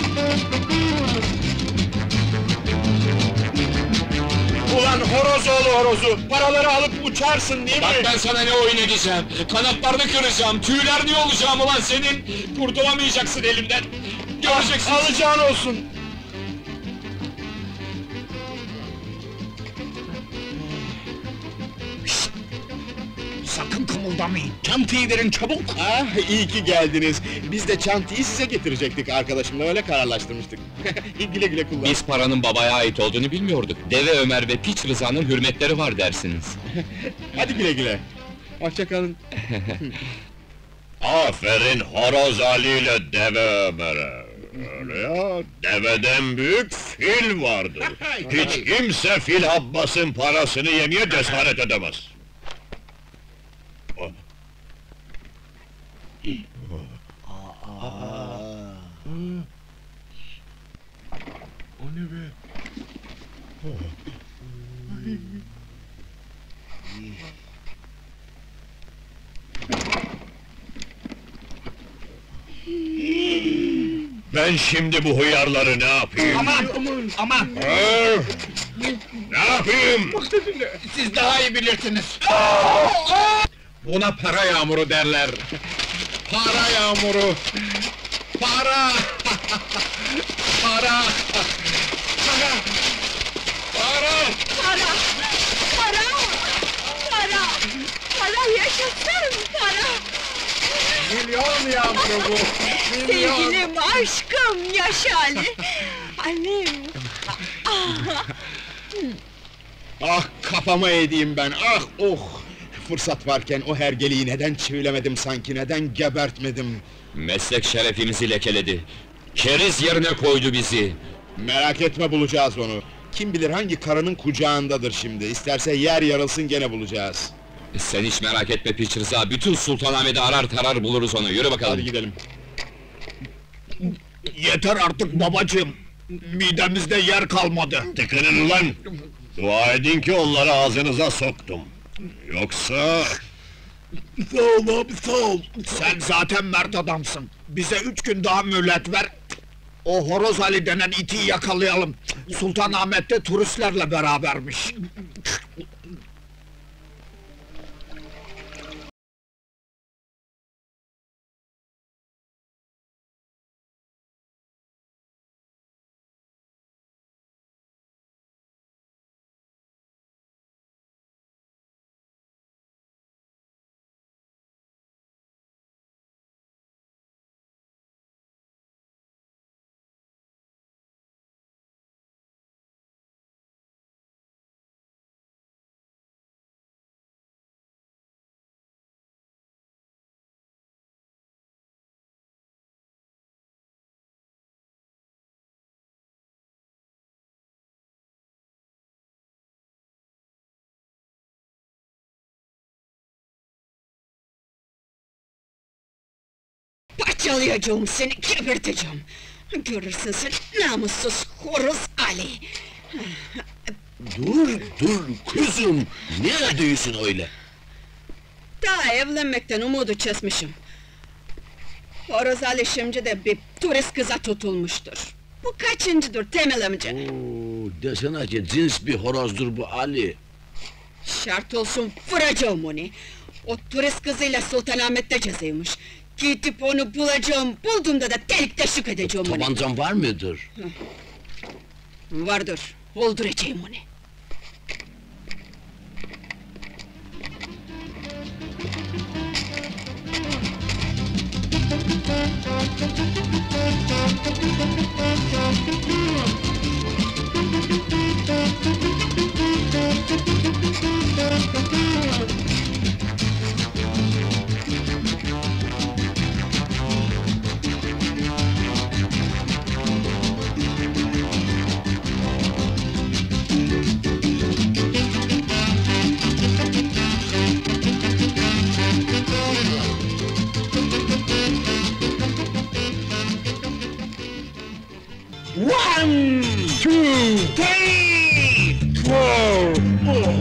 Ulan horozoğlu horozu, paraları alıp uçarsın değil mi? Bak ben sana ne oyun edeceğim, kanatlarını kıracağım, tüylerini yolacağım ulan senin! Kurtulamayacaksın elimden! Göreceksin! Alacağın olsun! sakın kımıldamayın. Çantayı verin çabuk! Ah, iyi ki geldiniz. Biz de çantayı size getirecektik arkadaşımla, öyle kararlaştırmıştık. güle güle kullan. Biz paranın babaya ait olduğunu bilmiyorduk. Deve Ömer ve Piç Rıza'nın hürmetleri var dersiniz. Hadi güle güle. Hoşça kalın. Aferin Horoz Ali ile Deve Ömer'e. Öyle ya, deveden büyük fil vardır. Hiç kimse Fil Abbas'ın parasını yemeye cesaret edemez. O ne be? Ben şimdi bu hıyarları ne yapayım? Aman, aman! Ha? Ne yapayım? Siz daha iyi bilirsiniz. Buna para yağmuru derler. Para yağmuru. Para. Para. Para. Para. Para! Para! Para! Para yaşasın! Para! Milyon yağmuru bu. Milyon. Sevgilim, aşkım, yaşa Ali! Annem! Ah, kafama edeyim ben, ah, oh! Fırsat varken o hergeleyi neden çivilemedim sanki, neden gebertmedim? Meslek şerefimizi lekeledi. Keriz yerine koydu bizi. Merak etme, bulacağız onu. Kim bilir hangi karının kucağındadır şimdi, isterse yer yarılsın gene bulacağız. Sen hiç merak etme Piç Rıza, bütün Sultanahmet'i arar tarar buluruz onu, yürü bakalım. Hadi gidelim. Yeter artık babacığım! Midemizde yer kalmadı! Tıkının ulan! Dua edin ki onları ağzınıza soktum. Yoksa... Sağ ol abi, sağ ol! Sen zaten mert adamsın! Bize üç gün daha mühlet ver! O Horoz Ali denen iti yakalayalım! Sultanahmet'te turistlerle berabermiş! Parçalayacağım seni, geberteceğim! Görürsün sen, namussuz horoz Ali! Dur, dur kızım! Ne diyorsun öyle? Daha evlenmekten umudu kesmişim. Horoz Ali şimdi de bir turist kıza tutulmuştur. Bu kaçıncıdır Temel amca? Oo, desene ki cins bir horozdur bu Ali! Şart olsun vuracağım onu! O turist kızıyla Sultanahmet'te cezaymış. Gidip onu bulacağım, bulduğumda da delik deşik edeceğim onu! Tabancan var mıdır? Vardır, öldüreceğim onu! One, two, three, four, oh.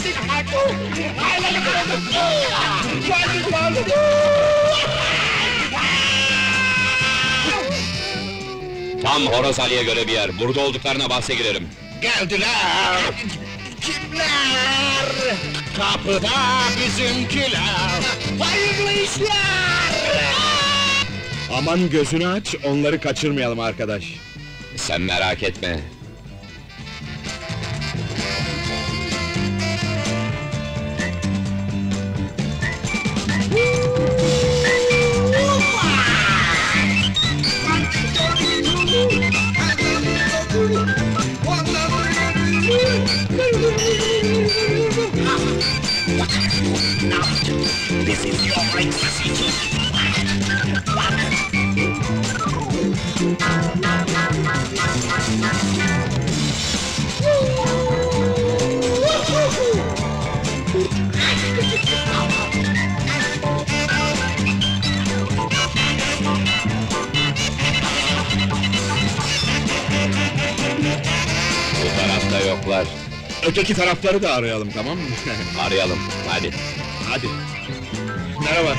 I Tam Horoz Ali'ye göre bir yer. Burada olduklarına bahse girerim. Geldiler! Kimler? Kapıda bizimkiler! Hayırlı işler! Aman gözünü aç, onları kaçırmayalım arkadaş. Sen merak etme. This is your execution. Bu tarafta yoklar. Öteki tarafları da arayalım, tamam mı? Arayalım, hadi. Hadi. Merhaba.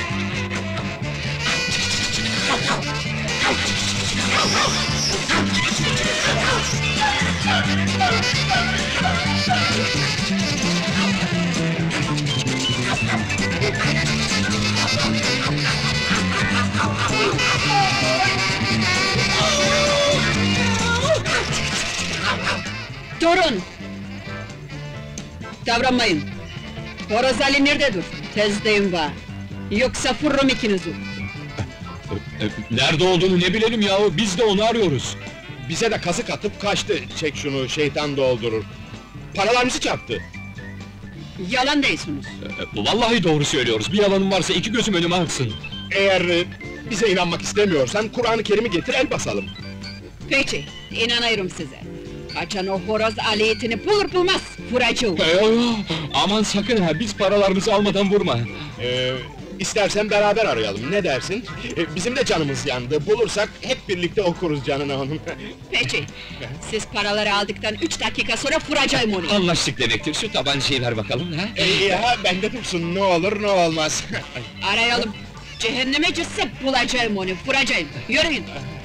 Durun! Davranmayın! Horoz Ali nerededir? Tez deyin var! Yoksa fırırım ikinizi! Nerede olduğunu ne bilelim yahu, biz de onu arıyoruz. Bize de kazık atıp kaçtı. Çek şunu, şeytan doldurur. Paralarımızı çarptı. Yalan değilsiniz! Vallahi doğru söylüyoruz, bir yalanım varsa iki gözüm önüme aksın. Eğer e, bize inanmak istemiyorsan, Kur'an-ı Kerim'i getir, el basalım. Peki, inanıyorum size! Kaçan o horoz Ali itini bulur bulmaz vuracağım! Aman sakın ha, biz paralarımızı almadan vurma. Ee, istersen beraber arayalım, ne dersin? Ee, bizim de canımız yandı, bulursak hep birlikte okuruz canına onun. Peki, siz paraları aldıktan üç dakika sonra vuracağım onu! Anlaştık demektir, şu tabancayı ver bakalım ha? Ee, ya bende dursun, ne olur ne olmaz. Arayalım! Cehenneme gitse bulacağım onu, vuracağım! Yürüyün!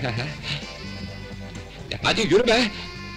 Hadi yürü be!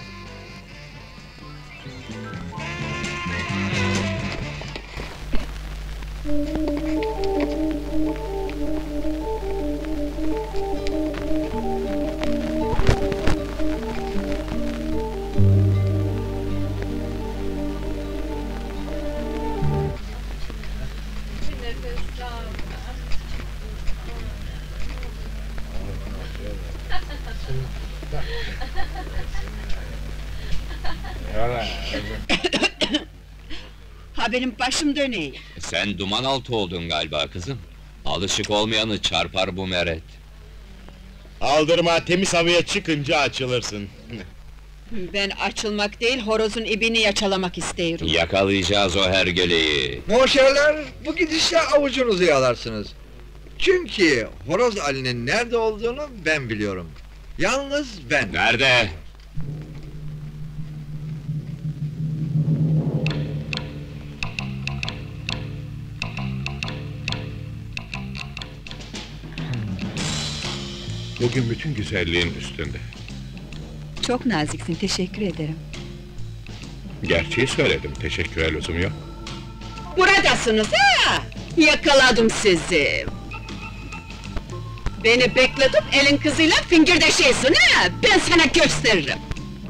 Ha benim başım dönüyor! Sen duman altı oldun galiba kızım. Alışık olmayanı çarpar bu meret. Aldırma, temiz havaya çıkınca açılırsın. Ben açılmak değil, horozun ibini yaçalamak istiyorum! Yakalayacağız o hergeleyi. Monşerler, bu gidişle avucunuzu yalarsınız. Çünkü Horoz Ali'nin nerede olduğunu ben biliyorum. Yalnız ben. Nerede? Bugün bütün güzelliğin üstünde. Çok naziksin, teşekkür ederim. Gerçeği söyledim, teşekküre lüzum yok. Buradasınız ha! Yakaladım sizi! Beni bekletip elin kızıyla fingirdeşiyorsun ha! Ben sana gösteririm!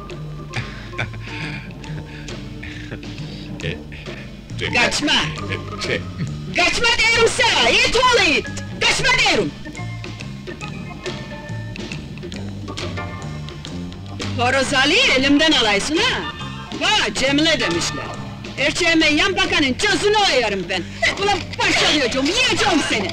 Kaçma! Şey, Kaçma diyorum sana! İt oğlu it! Kaçma diyorum! Horoz Ali'yi elimden alaysın ha! Ha, Cemile demişler! Erçeğime yan bakanın gözünü oyarım ben! Ulan parçalayacağım, yiyeceğim seni!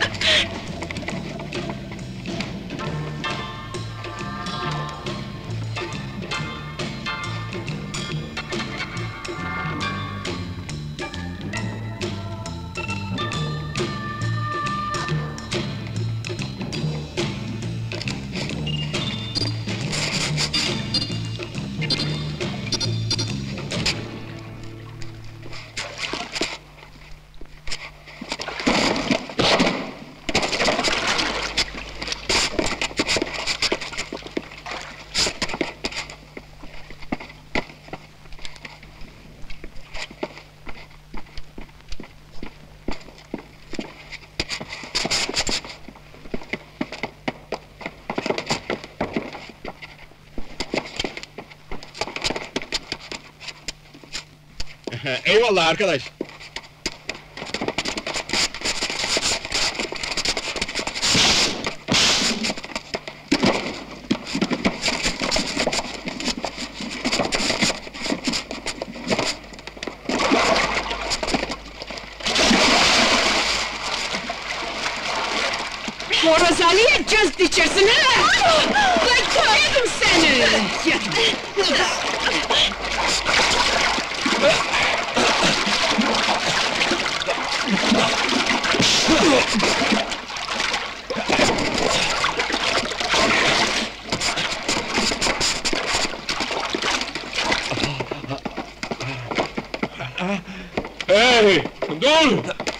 Eyvallah arkadaş. Horoz Ali'ye göz dikeceksin ha! Lan yedim seni! Hey, dur!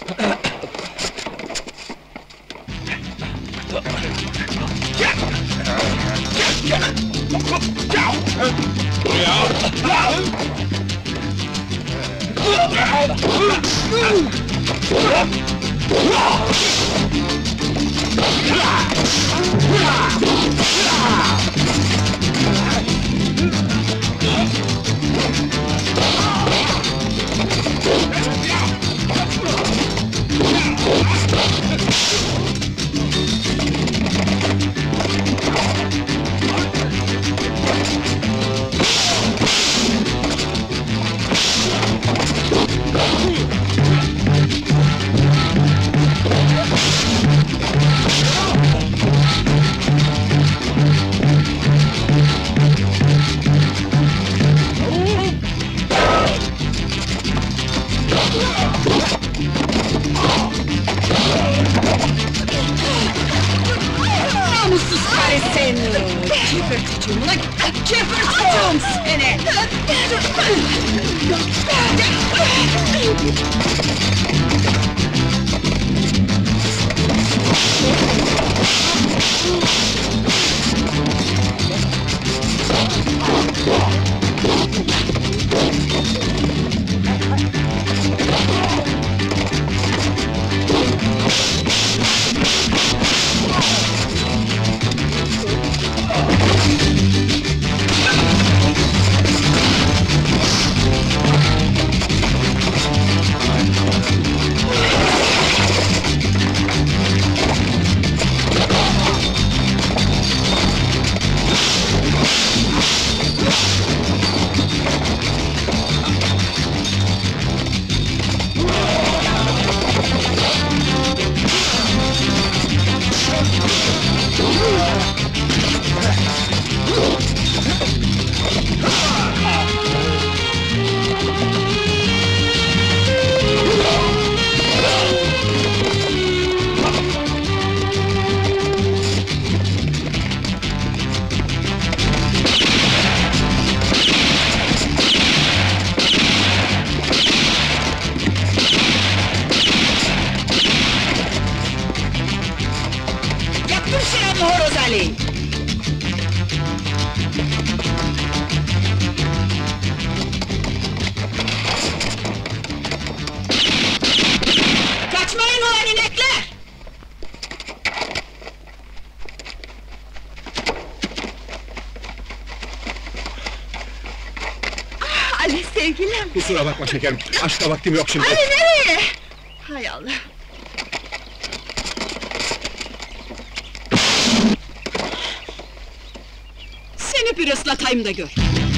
Namussuz karı seni! Geberteceğim ulan! Geberteceğim seni! Yaktın sıranı Horoz Ali! Kaçmayın ulan inekler! Ah, Ali sevgilim! Kusura bakma şekerim, aşka vaktim yok şimdi. Ali nereye? Hay Allah! Seni bir ıslatayım da gör!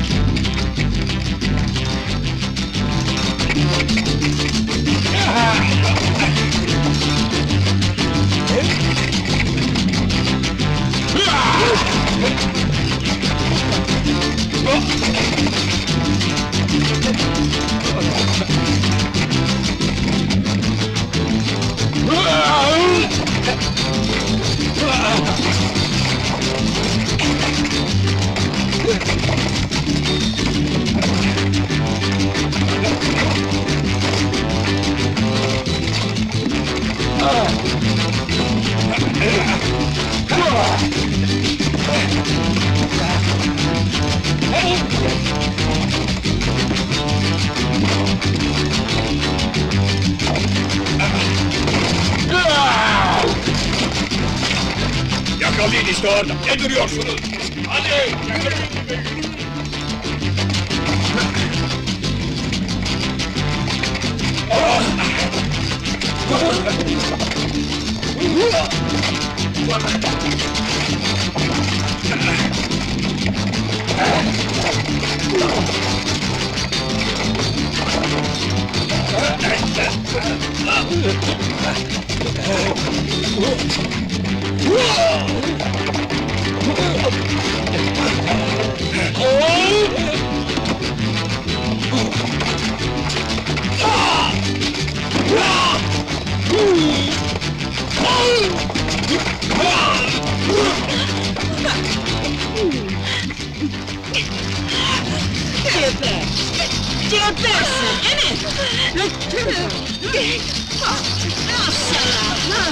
Yakalayın işte orada, ne duruyorsunuz? Hadi! Geber! Gebersin, evet! Al sana!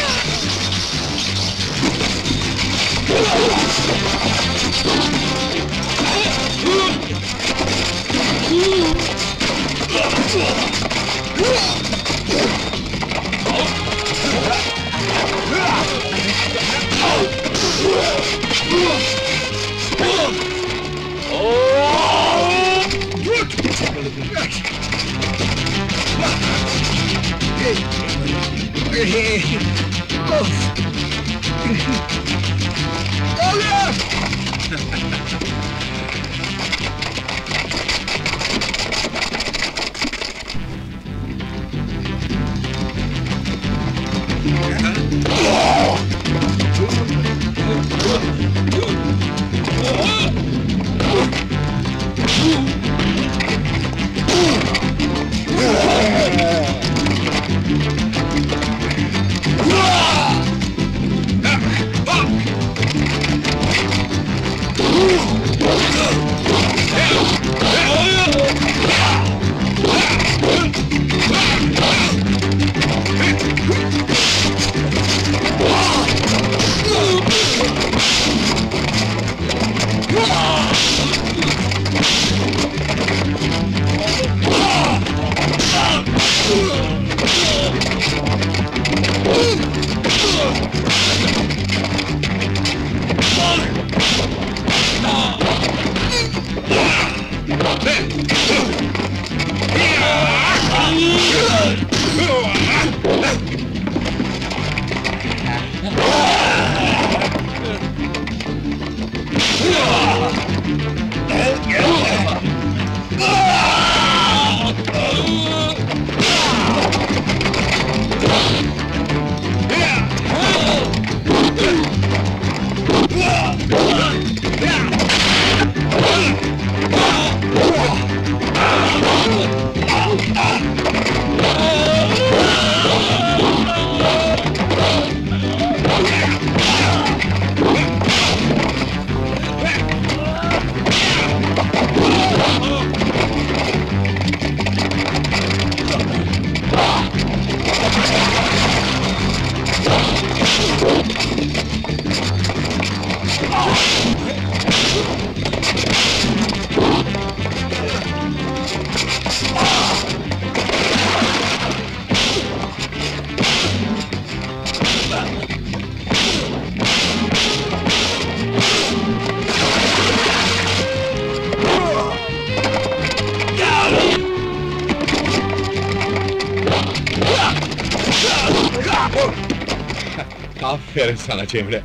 Aferin sana Cemre!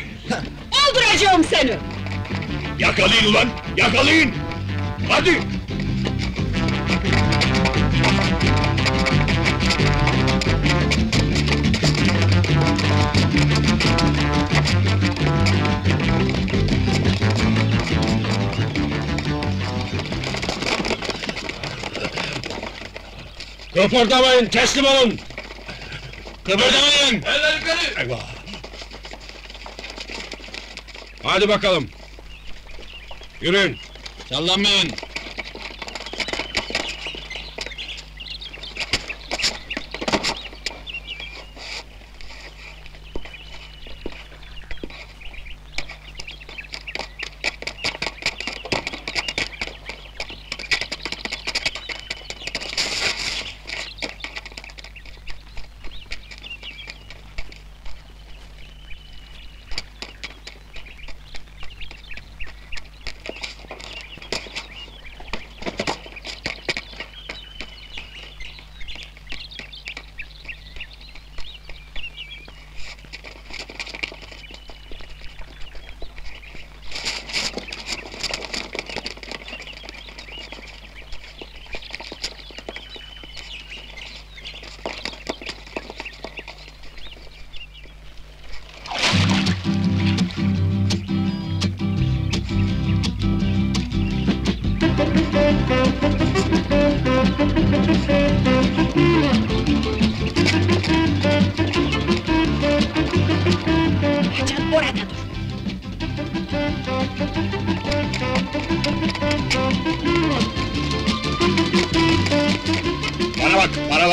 Öldüreceğim seni! Yakalayın ulan! Yakalayın! Hadi! Kıpırdamayın, teslim olun! Kıpırdamayın! Eller yukarı! Eyvah! Hadi bakalım! Yürüyün! Sallanmayın!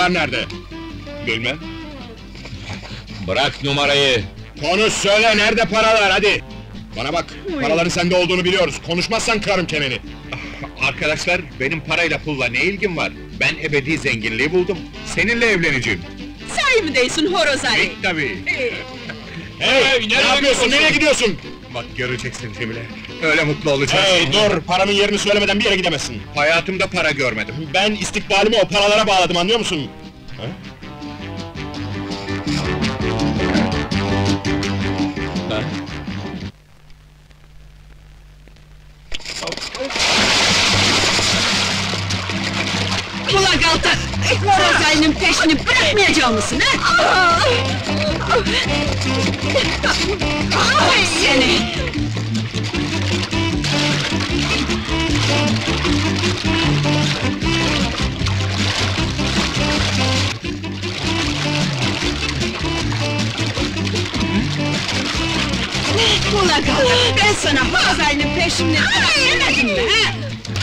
Paralar nerede? Bilmem. Bırak numarayı! Konuş söyle, nerede paralar, hadi! Bana bak, paraların sende olduğunu biliyoruz, konuşmazsan kırarım çeneni! Arkadaşlar, benim parayla pulla ne ilgim var? Ben ebedi zenginliği buldum, seninle evleneceğim! Sahi mi değilsin Horoz Ali? Git tabii! Ee, Hey, ne yapıyorsun, nereye gidiyorsun? Bak göreceksin Cemile, öyle mutlu olacağız! Hey dur, paramın yerini söylemeden bir yere gidemezsin! Hayatımda para görmedim! Ben istikbalimi o paralara bağladım, anlıyor musun? Ha? Ha? Ulan Galata! Horoz Ali'nin peşini bırakmayacak mısın ha? Ay seni! Ulan Galata! Ben sana Horoz Ali'nin peşini bırak demedim mi ha?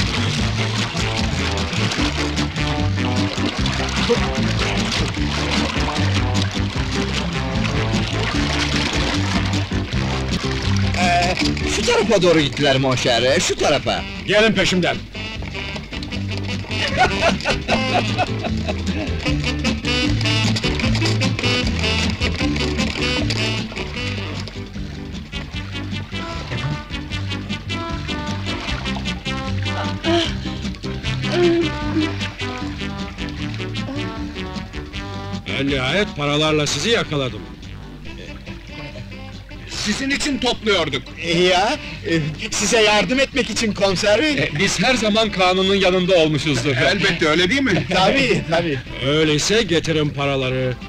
Ee, şu tarafa doğru gittiler monşer, şu tarafa. Gelin peşimden! En nihayet paralarla sizi yakaladım. Sizin için topluyorduk! Ya, e, size yardım etmek için komiser bey! Biz her zaman kanunun yanında olmuşuzdur. Elbette öyle değil mi? Tabii, tabii! Öyleyse getirin paraları.